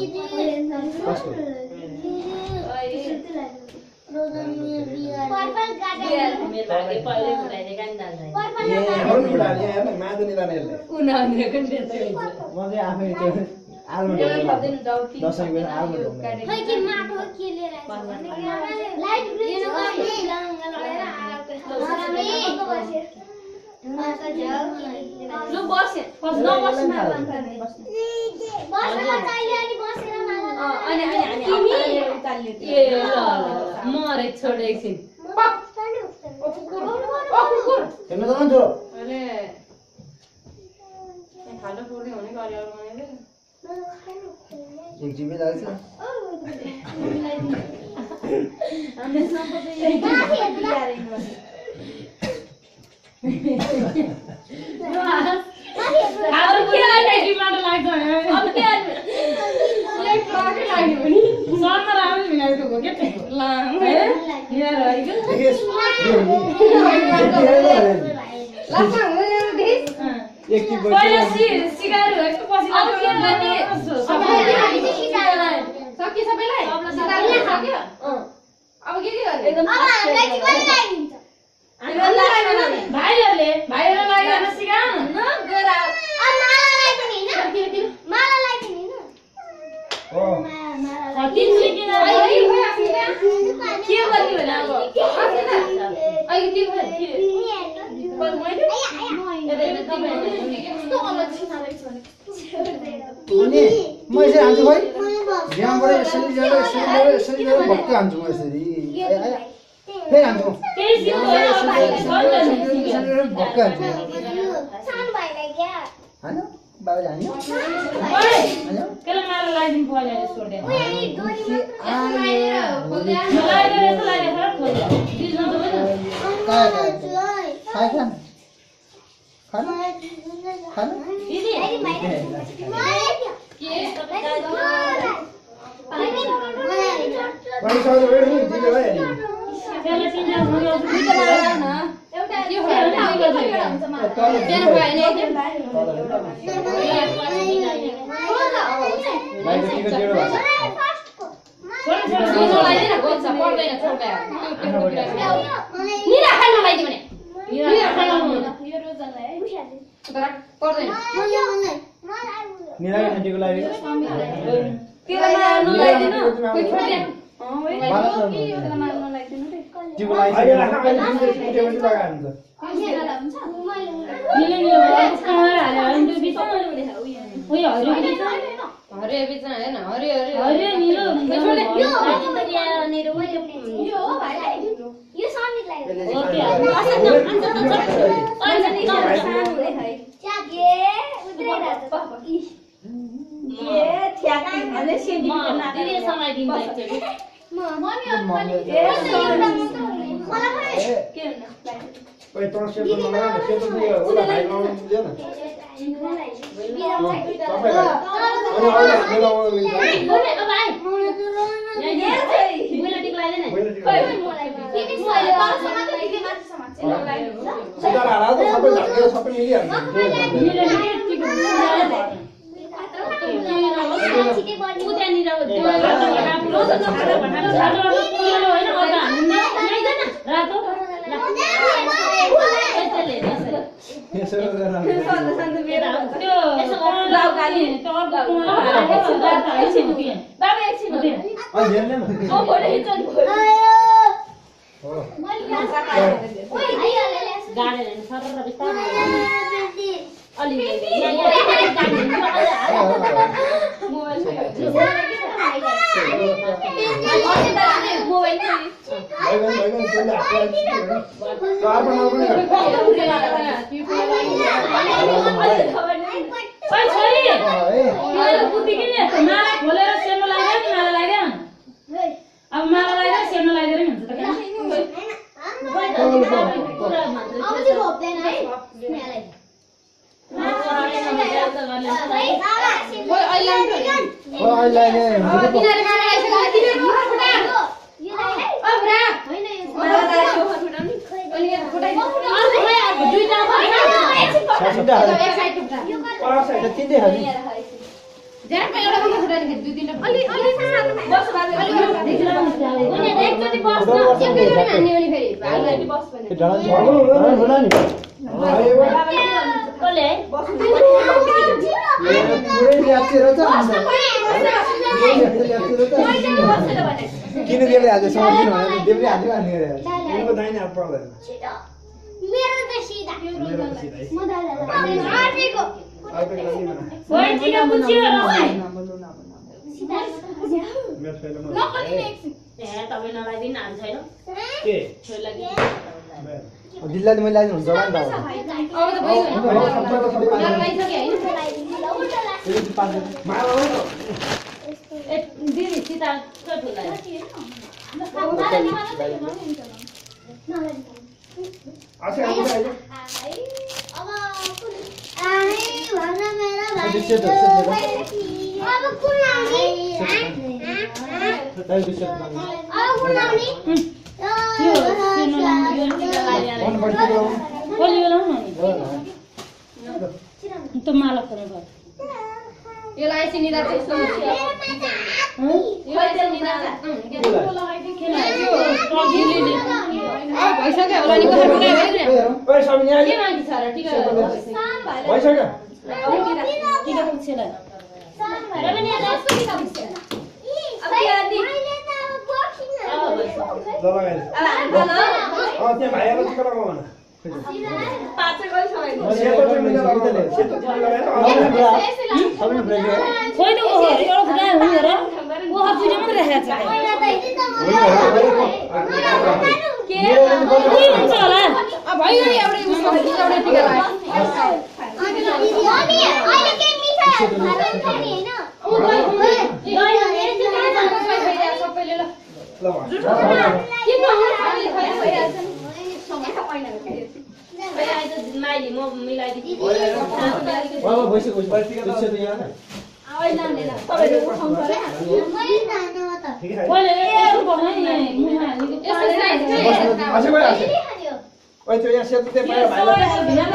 पर्पल गार्डन मेरो लागि पहिले उठाइदिए कान दाल पर्पल ए हाम्रो नि उडाल्यो हेर्न मादु नि लाने यसले उनीहरूले पनि त्यस्तै हुन्छ म चाहिँ आफै त्यो आलमन्ड दसैँ बेला आलमन्ड खै के माटो के लिएर आइछ लाइट ग्रिन गर्ने लडेर आएको बस्यो माता जाऊ लु बस्यो बस नबस्नु बस्न चाहिए अनि बसेर माला अनि अनि अनि तिमी उताल्यो ए ल ल मरे छोड एकछिन ओ कुकुर ओ कुकुर हेर्न त अन्त अरे खाल्डो पुर्ने हुने गरे अरु मैले एक जिबी लाग्छ हामी नपते अब के लाग्छ डिमान्ड लाग्छ अब के एक ट्रकै लाग्यो भने सर्न राम्रो मिलाएको हो के ल है यहाँ रहेको देखेस लास्टमा हुँदैन देख एक टिप पहिला सि सिगार हो पछि अब के गर्ने अब हामी चाहिँ सिकाएर सक्यो सबैलाई सिकाएर सक्यो अब के के गर्ने एकदम अब हामीलाई चाहिँ कहिले लागिन्छ भाइहरूले भाइहरू लगाएर सिकाउनु न गएर अब माला लाइदिने हैन माला लाइदिने हैन हो माला तिमीले किन अहिले भयो आफ्नो के गर्ने भने अब अहिले तिन भयो बल मैले कस्तो अलग सिकालेको अनि म यसरी हान्छु भाइ यहाँबाट यसरी जाँदा यसरी जाँदा यसरी जाँदा भक्क हान्छु म यसरी फेरि हान्छु त्यही सिकाउनु भक्क हान्छु सानो भाइलाई क्या होइन बाबाले हान्यो हान्यो केले माला लगाइदिनु पर्यो सोडे उयो नि डोरी मात्र लगाइदिएर यस्तो लागेको छ खोल्यो दिनु त होइन काय काय काय खान खान खान दिदी पनि सबै वेट नि दिले भयो नि त्यसले तिनजना बिहान भएन एकदम भाइको टिकट जेरो भएको छोड्नु लगाइदिन गोल्छ पर्दैन छोड्दै निरा खान लगाइदियो भने निरा खान यो रोजलाई है तर पर्दैन निरा खान्टीको लागि तेलमा नलाइदिनु कोही छोड्दैन टिको लागि अहिले राख्न अहिले जुन चाहिँ टिकट लगाएर हुन्छ हरे बिच हैन हरे हरे हरे निलो यो समित लाग्यो ओके चागे उद्रेर ए ठ्याका हाले सेन्डी म दिदी समय दिन चाहिँ म मम्मी अनि ए मलाई के ओइ तँ सेतो नलगा न सेतो दियो उला भाइ लाउनु दियो न अनि अहिले मेरो लिन्छ बोले अब आइ यहाँ बोले टिक लाग्दैन मैले टिकट तिमी मैले तलसम्म त दिदी माथि समाज सिधा हारा त सबै झ्याकेर सबै मिलिहाल्छ निलो टिक छिटै बढ्नु उतानिर रातो यसो गरेर अ हेर्ने न अब माला लगाएर सेनो लगाइदिएर नि हुन्छ त अब चाहिँ भोप्दैन है स्नेहलाई ओइ अहिले ओ अहिले नै किनारे माला आइसक्यो तिमी फुटा यो लागि ओ बुढा हैन यो माला आइसक्यो फुटा नि अनि यहाँ फुटाइ अर्को दुईटा सासिटा हाले एक साइड फुटा त तिनले हाले ज्याक एउटा मात्र फुटा नि दुई तीनटा अलि अलि बस बाबु अलि अनि एकचोटी बस न एकचोटी हान्ने अनि फेरि भाइले बस भने ए ढाडा ढाडा होला नि कसले पुरै ल्याप्चेर छ अन्त किन देले आज समझिनु भने देवले हाल्यो अनि गरे उनको दाहिने हात पर्दैन मेरो त सिधा मेरो त सिधै म दाइलाई आर्मीको अर्को लागि न ओइ चिका पुछियो र सिधा मेरो छैन ए तपाईँ नलाइदिन हाल छैन के छोइ लागि दिल्ला मैले लागि हुन्छ होला नि त अब त भइसक्यो माला आइसक्यो हैन माला हो ए दिदी सीता कति ठुला आसे आउँछ अहिले अब आए भन्न मेरो भाइ अब कुन लाउने दाइ दुसो अब कुन लाउने यो सुन्नु यो टिका लगाइहाले मन बढी टिको बोली बोलाउ न त माला खोल्नु भयो यो लाइसी निदा चाहिँ यस्तो हुन्छ यो लाइसी निदा भइसक्यो होला नि कसै फुटाइ भइदियो ओइ समिनी के आइले मागी छ र टिका भइसक्यो टिका पुग्छ ल ल लगाइले अ त्यहाँ भाइहरु टिका लगाउ न सेतो चुन्नी लगाउ सेतो चुन्नी लगाएर सबैले ब्रेक खोइ त ओ एउटा फुटा हुनु र ओ हपुजे मात्र राखेको छ के के हुन्छ होला अब भयो नि एउटै उसको एउटा टिका लगायो अहिले के मिठा खानु छैन सबैले ल ल भयो के भन्नु हामीले खाइ भइहाल्छ नि माइली म मिलाइदिन्छु बाबा भइसक्यो भइसक्यो दुसो त यहाँ सबैले उठाउँछ होला मैले जानु त ठीक है बोले ए भन्नु नि मुहा हाल्नु यसो चाहिँ आसे गयो आसे ओइ त्यो यहाँ सेतो त्यो पायो भाइलाई के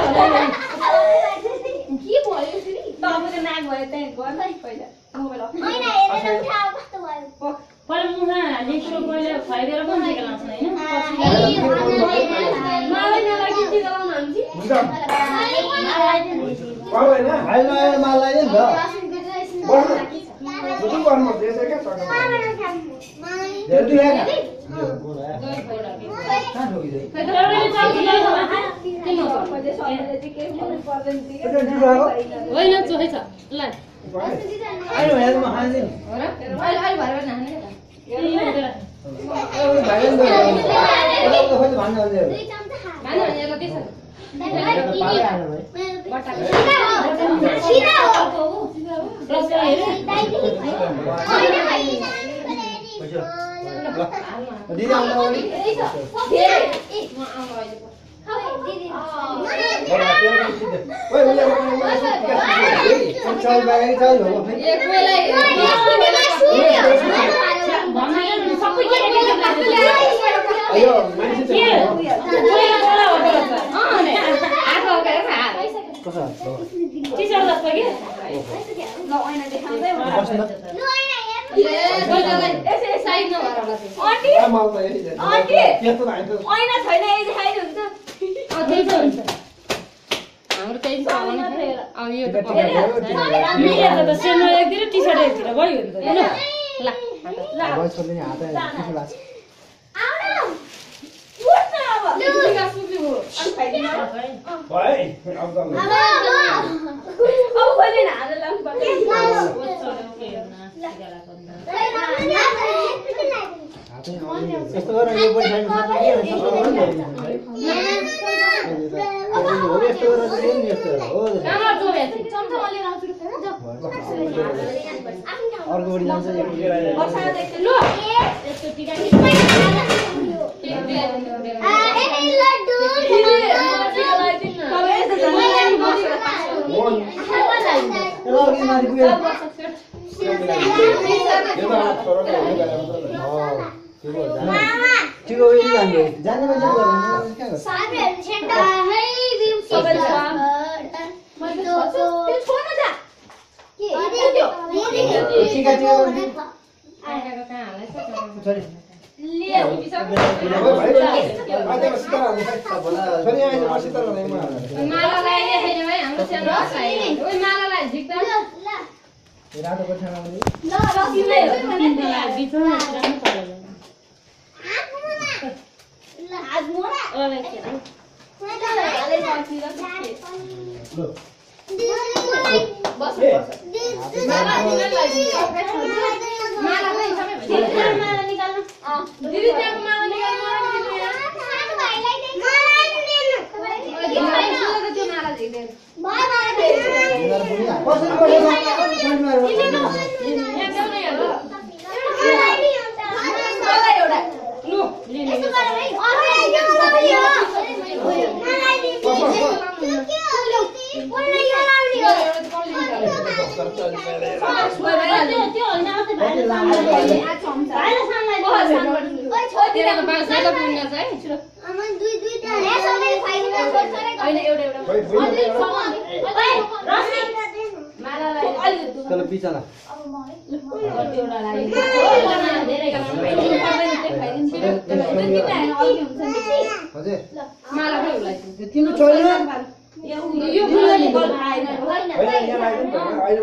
भयो यसरी तपाईँको नाक भयो त्यही गर्दै पहिला मोबाइल अफ हैन हेरेर उठाऊ कस्तो भयो पहिला मुखमा लेख्नु पहिले खुवाइदिएर पनि टिका लाउँछ हैन मलाई नलागि टिका लाउन हुन्छ हुन्छ पर्दैन भाइ नआएर माल लगाइदियो नि त बस्नु बुझ्नु पर्नु त्यसै क्या चक्कर धेरै दुख्यो कहाँ ठोकिदियो होइन चोखै छ ल अहिले भने म खान्दिन अहिले अहिले भएर पनि हान्ने भाइले नि त खोइ भन्नु भने दुई चम्चा खा भानु भने कति छ सिधा हो दिदी आउनु अगाडि ओइ उले चाल बागे चाल हो फेरि एक बेला सबै के अयो मान्छे चाहिँ कसो टिचर जस्तो के माल त यही त्यस्तो त हामी त हाम्रो त्यही छ भने अब यो त मिलेर त सेनो एकतिर टी-शर्ट एकतिर भयो नि त हैन ल भाइ छोड्ने हात आयो लाग्छ भाइ अब त यस्तो गरेर यो पनि छैन हो यस्तो गरेर चाहिँ नि यस्तो हो अर्को बढी जान्छ एक ठिक हो यही जान्छु जान्ने मान्छे के गर्छ रातो कोठामा चलो पिछला तिम्रो छोरी यो फुलले बल आएन होइन यहाँ आइदिनु त अहिले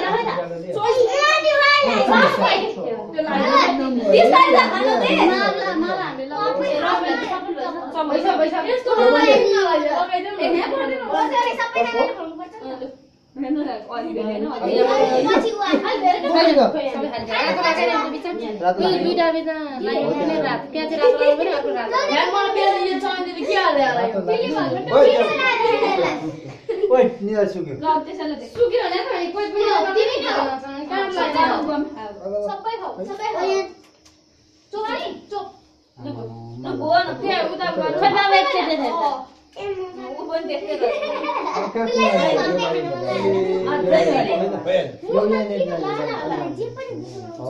दुईटा बेचा रात क्या चाहिँ रात लगाउनु पनि अर्को रात ओइ निरा सुक्यो सुक्यो भने कोही पनि सबै खाऊ सबै खाऊ चोरी चोप न भुवन त्यहाँ उता खड्डा बेच्थे थिए उ पनि देख्थे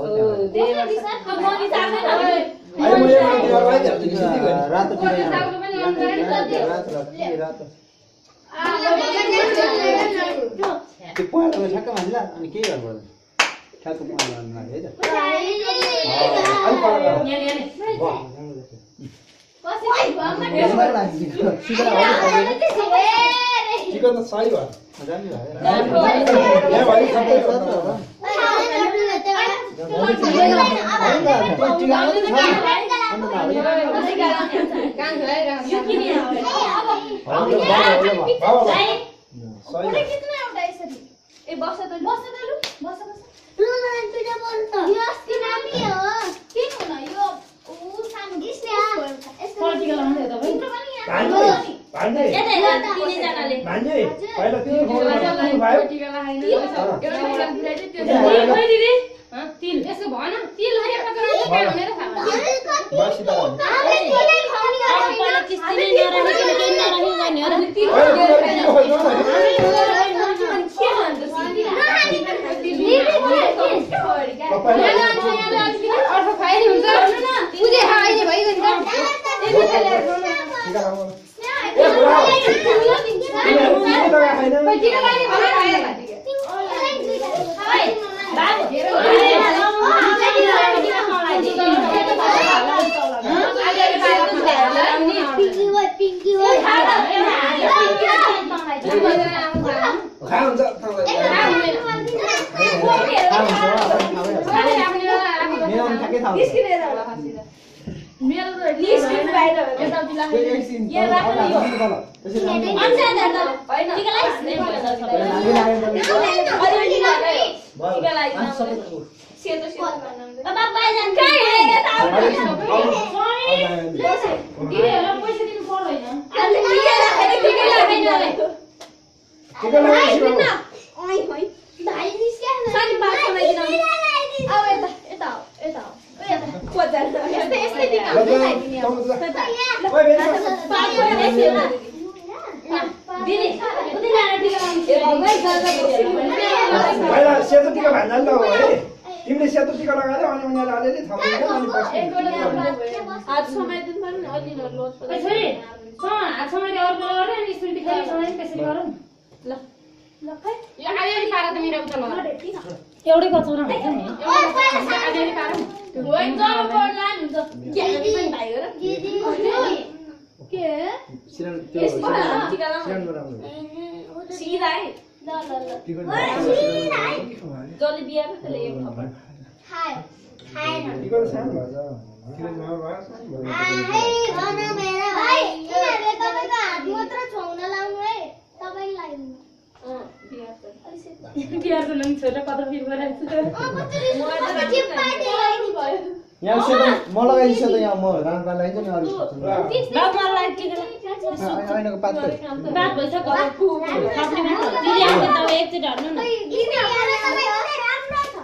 रातो रातो रातो के रातो त्यो पहाडमा ठ्याक्क मान्ला अनि के गर्नु ठ्याक्क पहाडमा लाग्यो है त चिकन त सही भयो जान्नु भयो यहाँ भरि सबै पहिला तिमी खुवाउनु भयो तिल यसो भन तिल हरे पकाएर के हुने र थाहा बसी त पहिला किस्ती नै नरही किन नरही गर्ने हो र तिल अर्को खाइ नि हुन्छ पुजे खाइने भइगयो नि ए बुढा टिका लाने भने खाएर बाबु हेर पिंकी वो खा हुन्छ मेरो लिस्ट बाहिर यता दिला यहाँ राख्नु हुन्छ हैन टिका लाइस नै भन्छ सबै अलि टिका लाइस सेतो सेतो बाबा बाइ जान के यता आउ दिदीहरुलाई पैसा दिनु पर्दैन अलि टिका राखेर टिका लाग्दैन रे टिका लगाइस ओइ होइ भाइ निस्क्या सानी बात बनाइदिनु अब यता यता यता खोजा यस्तै यस्तै टिका लगाइदिनु ओइ बेनी दिदी उति लाएर टिका लगाउनु ए भगवान गाजा पहिला सेतो टिका भन्दा नि त हो है तिमीले सेतो टिका लगाएर अनि उनीहरुले अलिअलि थपिदिन्छ अनि पछि आज समय दिन पनि अलि लोड ए छोरी स हात समाएर अर्को गरे अनि स्मृति फेरि समाएर त्यसरी गरौँ ल ल खै यो आइले पारा त मेरो उता ल एउटै कचौरा हुन्छ नि आइले पारा होइन जब पर्ला नि हुन्छ के पनि भाइ हो र दिदी के सिरान त्यो सिरान गराउनु सिधा है ल ल ल टिकट जले बिहा त त्यसले एक खबर खायो खाएन टिका सानो भन्छ टिका नभए भयो सानो भयो आइ भन मेरो भाइ तिमीहरुले तपाईको हात मात्र छौन लाउनु है तपाईले लाइदिनु अ बिहा त बिहार त नङ छोरा कता फिर गराइछु अ कति के पार्टी लाइदिनु भयो यहाँ सेतो म लगाइदिन्छु त यहाँ म रानपा लगाइदिन्छु नि अरु बाबु मलाई टिका ऐनाको पात बात भइछ कता खाप्ने मात्र दिदी आएको त एकचोटि हट्नु न दिदी यहाँ तपाईँ राम्रो छ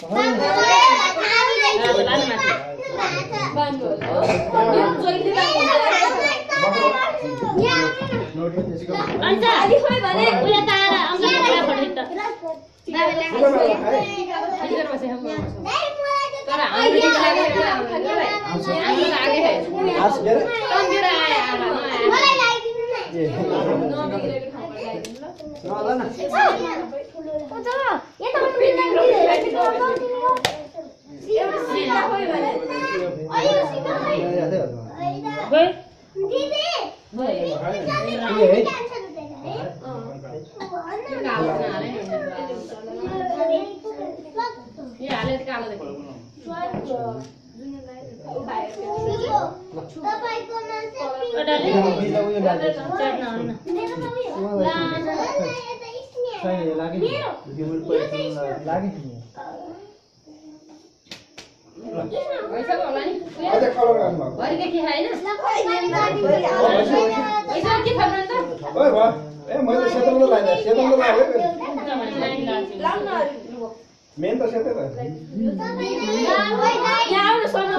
बान्नु यो जहिले नोटमा त्यसको अन्त अलि खोइ भने उले तारा आउँछ कुरा पढ्दै त तर हाम्रो टिका लागेको हाम्रो आगे है आज गेर कम्प्युटर आयो आमा मलाई लाइदिनु न ए ल न ओ त यहाँ त बिना एउटा खोइ भने अयो सिका यादै हो गए दिदी है यो हाले त कालो देखो तपाईको मान्छे ओडाले बिना उयो लाग्यो चढ्न आउन मेरो त उयो ला ला यता स्ने छैन लाग्यो नि बिमुल पैसा लाग्यो नि पैसा होला नि अझ कलर गर्नु भएको भरि के के हैन ल खोइ गाडी पैसा के थप्नु त ओइ भयो ए मैले सेतो मात्र लाग्यो सेतो मात्र लाग्यो मेन त सेतै त यहाँ आउनु सर्नु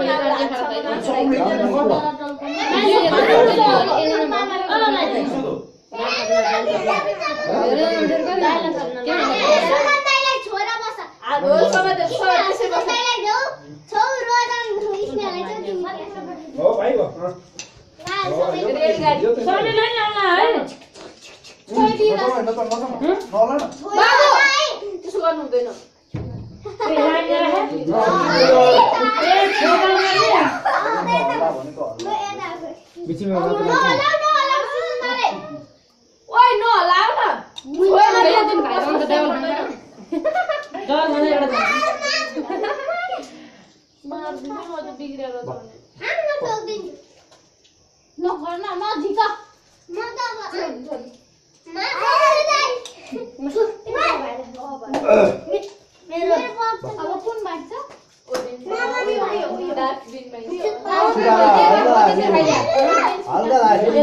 छोरा बस अब सबै त त्यसै बस हो भाइ भयो रेडी यो त सोनी नै ल्याउला है त्यसो गर्नु हुँदैन ए लाइन राखे ए छोरा बिचमा ओइ नहलाउ न ओइ मेरो दिन भाइ अन्त देवल डर भने एउटा मार दिनु म त बिग्रेर छ नगर न नजिक म त मेरो अब कुन बाँच्छ हल्का लाग्यो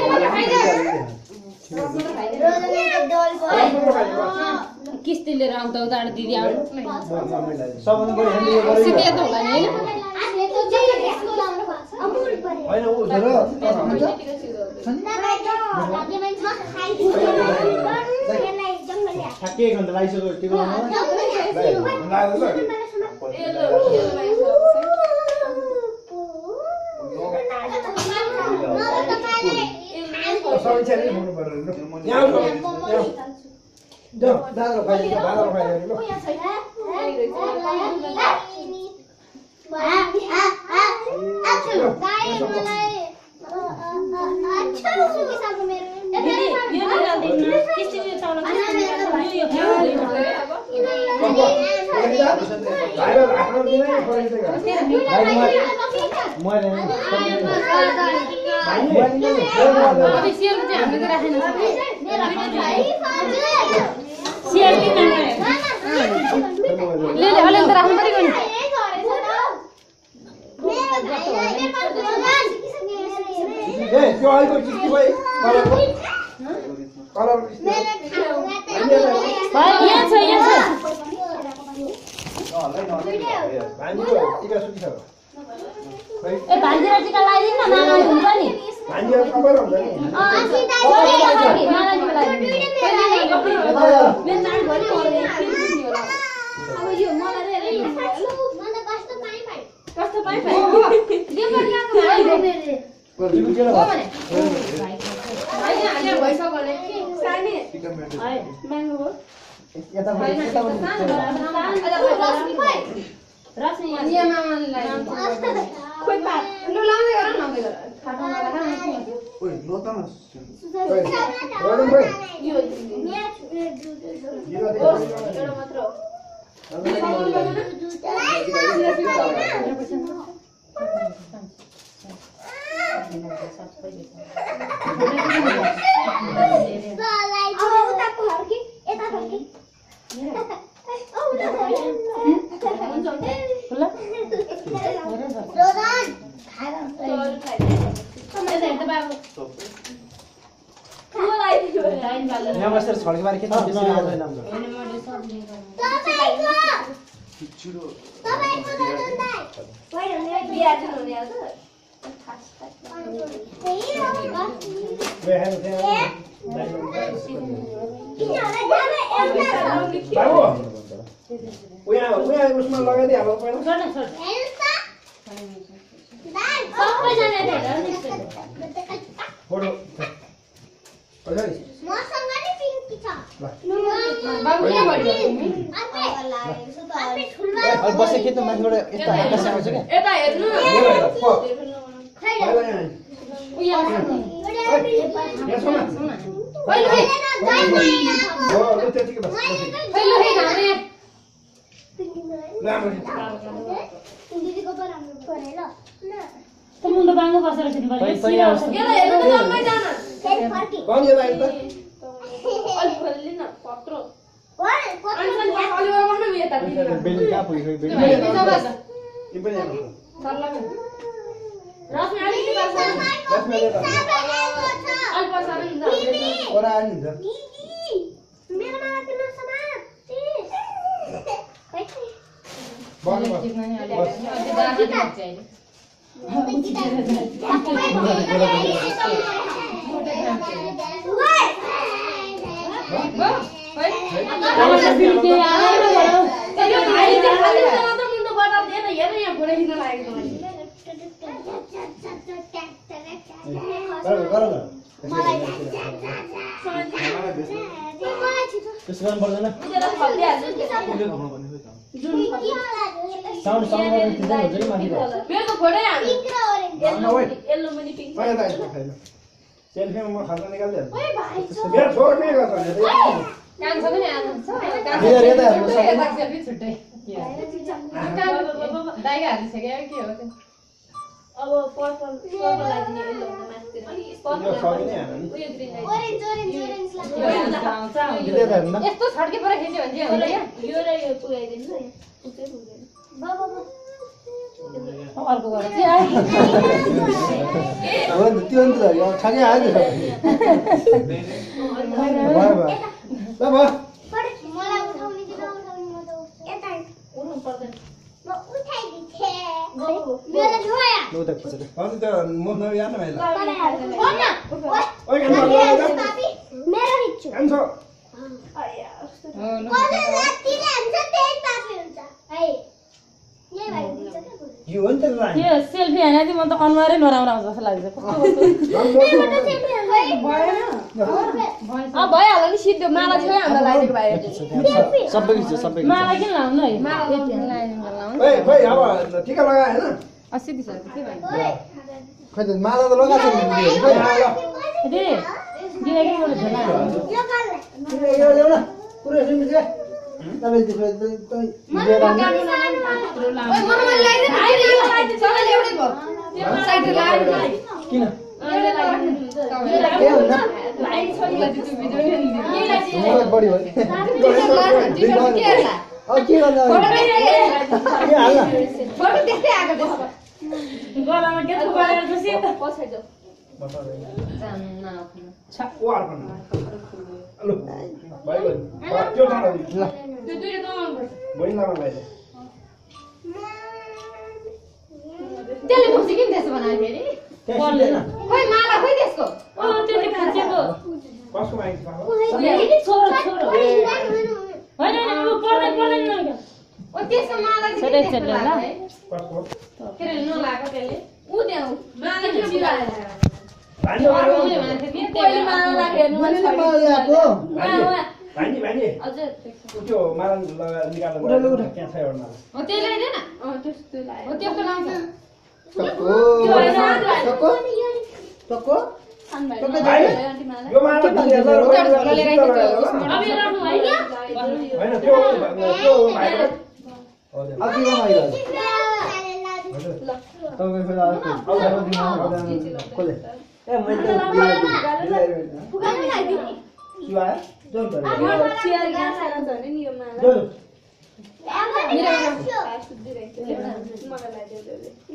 किस्ती लिएर आउँदा उता दिदी आउनु सबभन्दा बढी हामीले यो गरेको सिधै त होला नि होइन ऊ हेर ठ्याक्कै एक घन्टा लागिसक्यो टिको सबै हुनु पर्यो यहाँ दादा भाइ दादा भाइ ल ए त्यो आइको किस्ती भाइ कलरको कलर भाइ यहाँ छ यहाँ छ भान्जीको टिका सुकी छ ए भान्जीरा टिका लगाइदिनु न नाना हुन्छ नि भान्जीहरू सबै हुन्छ नि नानाजीको लागि मेरो नानी भरि होला अब यो मलाई रे म त कस्तो पाइ पाइ कस्तो पाइ पाइ यो पनि ल्याएको भाइ मेरो जिउ के हो भने हैन हैन भइसक्यो भने सानी है माग्नु हो यता पनि यता पनि रश्मि खोइ रश्मि यहाँ मामालाई खोइ पात लु लाउँदै गर लाउँदै गर खाटो नगरा ओइ लो त गरौँ भाइ यो एउटा मात्र हो यहाँ बसेर छड्के बारे के छ त्यसरी गर्दै नाम गर्छ बिहा चाहिँ हुने हो बाबु उहाँ उहाँ उसमा लगाइदिए अब पहिला छोड्न छोड्न सबैजना हेर फोटो पछाडि मसँग नि पिङ्की छ बाबु के गर्यो अब बसे के त माथिबाट यता हेर्दा आउँछ के यता हेर्नु पहिला यहाँ उयो यहाँ सुन पहिलो हे हो ल त्यतिकै बस पहिलो हे घामे राम्रो दिदीको पो राम्रो परे ल त मुन्डो बाङ्गो बसेर खिच्नु पर्यो सिधा आउँछ यसलाई हेर्नु त जम्मै जान फेरि फर्की कौन यो भाइ त अलि खोल्ली न पत्रो ओइ अनि पनि अलि वर मात्र यता दिनु बेली कहाँ पुगिसक्यो बेली तिमी पनि हेर्नु रश्मि अलिकति पास बसमा हेर अलि पास आउनु नि ओरा आनी हुन्छ मेरो मामा किन समात बस गर गर न मलाई त्यसो गर्नु पर्दैन उनीहरुलाई खप्दिहाल्छ नि कुले खप्नु पर्ने खोइ साउन्ड साउन्ड गर्नु तिर्दै हुन्छ कि माथि मेरो फोटै हाल्नु पिंक र ओरेन्ज ओइ येल्लो पनि पिंक ओइ यता यता खाइलो सेल्फीमा म खाजा निकाल्दिहाल्छु ओइ भाइ छ मेरो छोरो के गर्छ भने कान्छ पनि आउँछ हेर यता हेर्नु सक्दैन सेल्फी छुट्टै दाइगा हालिसक्यो के हो त्यो अब पर्पल पर्पल लाइदिने येल्लो हुन मास्तिर यो सकिने हाल्नु नि उयो ग्रीन लाइदिने ओरेन्ज ओरेन्ज ओरेन्ज लाग्यो आउँछ यता हेर्नु न यस्तो छड्के पर खिच्यो भने चाहिँ हुन्छ यो र यो पुगाइदिनु न पुग्दै पुग्दैन बाबा अर्को गरेर चाहिँ हो नि त्यो अन्त लाग्यो ठ्याक्कै आयो नि भयो भयो ल भयो मलाई उठाउने कि नउठाउने म त यता उठ्नु पर्दैन म उठाइदिथे मेरो छोया ल उता पछाडि अनि त म नयाँ भाइ ल भन्न ओइ काम मेरो छ हिच्छु काम छ कसले रातिले हुन्छ त्यही पापी हुन्छ है यही भाइ दिन्छ के बुझ्नु यो हो नि त लाइन त्यो सेल्फी हाने चाहिँ म त अनुहारै नराम्रो आउँछ जस्तो लाग्छ कस्तो अ भइहाल्यो नि सिधो माला छेउ हामीलाई लाइदिएको भए सबै खिच्यो सबै खिच्यो माला किन लाउनु है ओइ खोइ अब टिका लगाए हैन अस्सी सय के भयो खै त माला त लगाएको छ नि खै दिदी दिदी के गर्नु छैन यो काल तिमीले यो ल्याउ न पुरै सुनि दे तपाईँ त्यसो भए त हिजो रानी ओइ मलाई लाइदिनु आइले लाइदिनु सबैले एउटै भयो त्यो साइड लाइदिनु किन अहिले लाइदिनु के हुन्न लाइट छोरीलाई त्यो भिडियो नि के लाइदिनु मोबाइल बढी भयो के होला अब के गर्नु फोटो के हाल्न फोटो त्यस्तै आएको त्यसको गलामा के थु गरेर जसै त पछाडि जाऊ जान्न ओ अर्पण हेलो भाइ भाइ त्यो टाढा ल त्यो दुईटा दमाउनु पर्छ बहिनीलाई भाइले त्यसले खुसी किन त्यसो बनायो फेरि पर्दैन खोइ माला खोइ त्यसको ओ त्यो चाहिँ खाँचेको कसको माइक छ फेरि छोरो छोरो होइन होइन यो पर्दैन पर्दैन न ओ त्यसको माला चाहिँ छोटै किन छोटै त्यस्तो ल लाग्यो है? कसको के अरे नलाएको त्यसले ऊ त्यहाँ माला किन चिरायो भान्जी अर्को मैले भनेको थिएँ नि पहिले माला लाग्यो हेर्नु मैले नै माला ल्याएको भान्जी भान्जी हजुर त्यो माला लगा निकाल्नु उठा, उठा। त्यहाँ छ एउटा माला हो त्यो ल्याइदेन अ त्यस्तो लाग्यो हो त्यस्तो लाउँछ टक्को त्यो होइन, टक्को टक्को भाइ यो माला दिएर उताबाट झोला लिएर आइदियो त्यो उसमा। अब यो राख्नु है हैन त्यो त्यो भाइको हजुर अब के गर्नु अहिले हजुर तपाईँ फेरि अर्को अर्को दिन कसले ए मैले त पुगाउनु लाग्यो सुवायो जोन त चियर ग्यास आएर छ भने नि यो माला जोन मेरो मलाई लाइदियो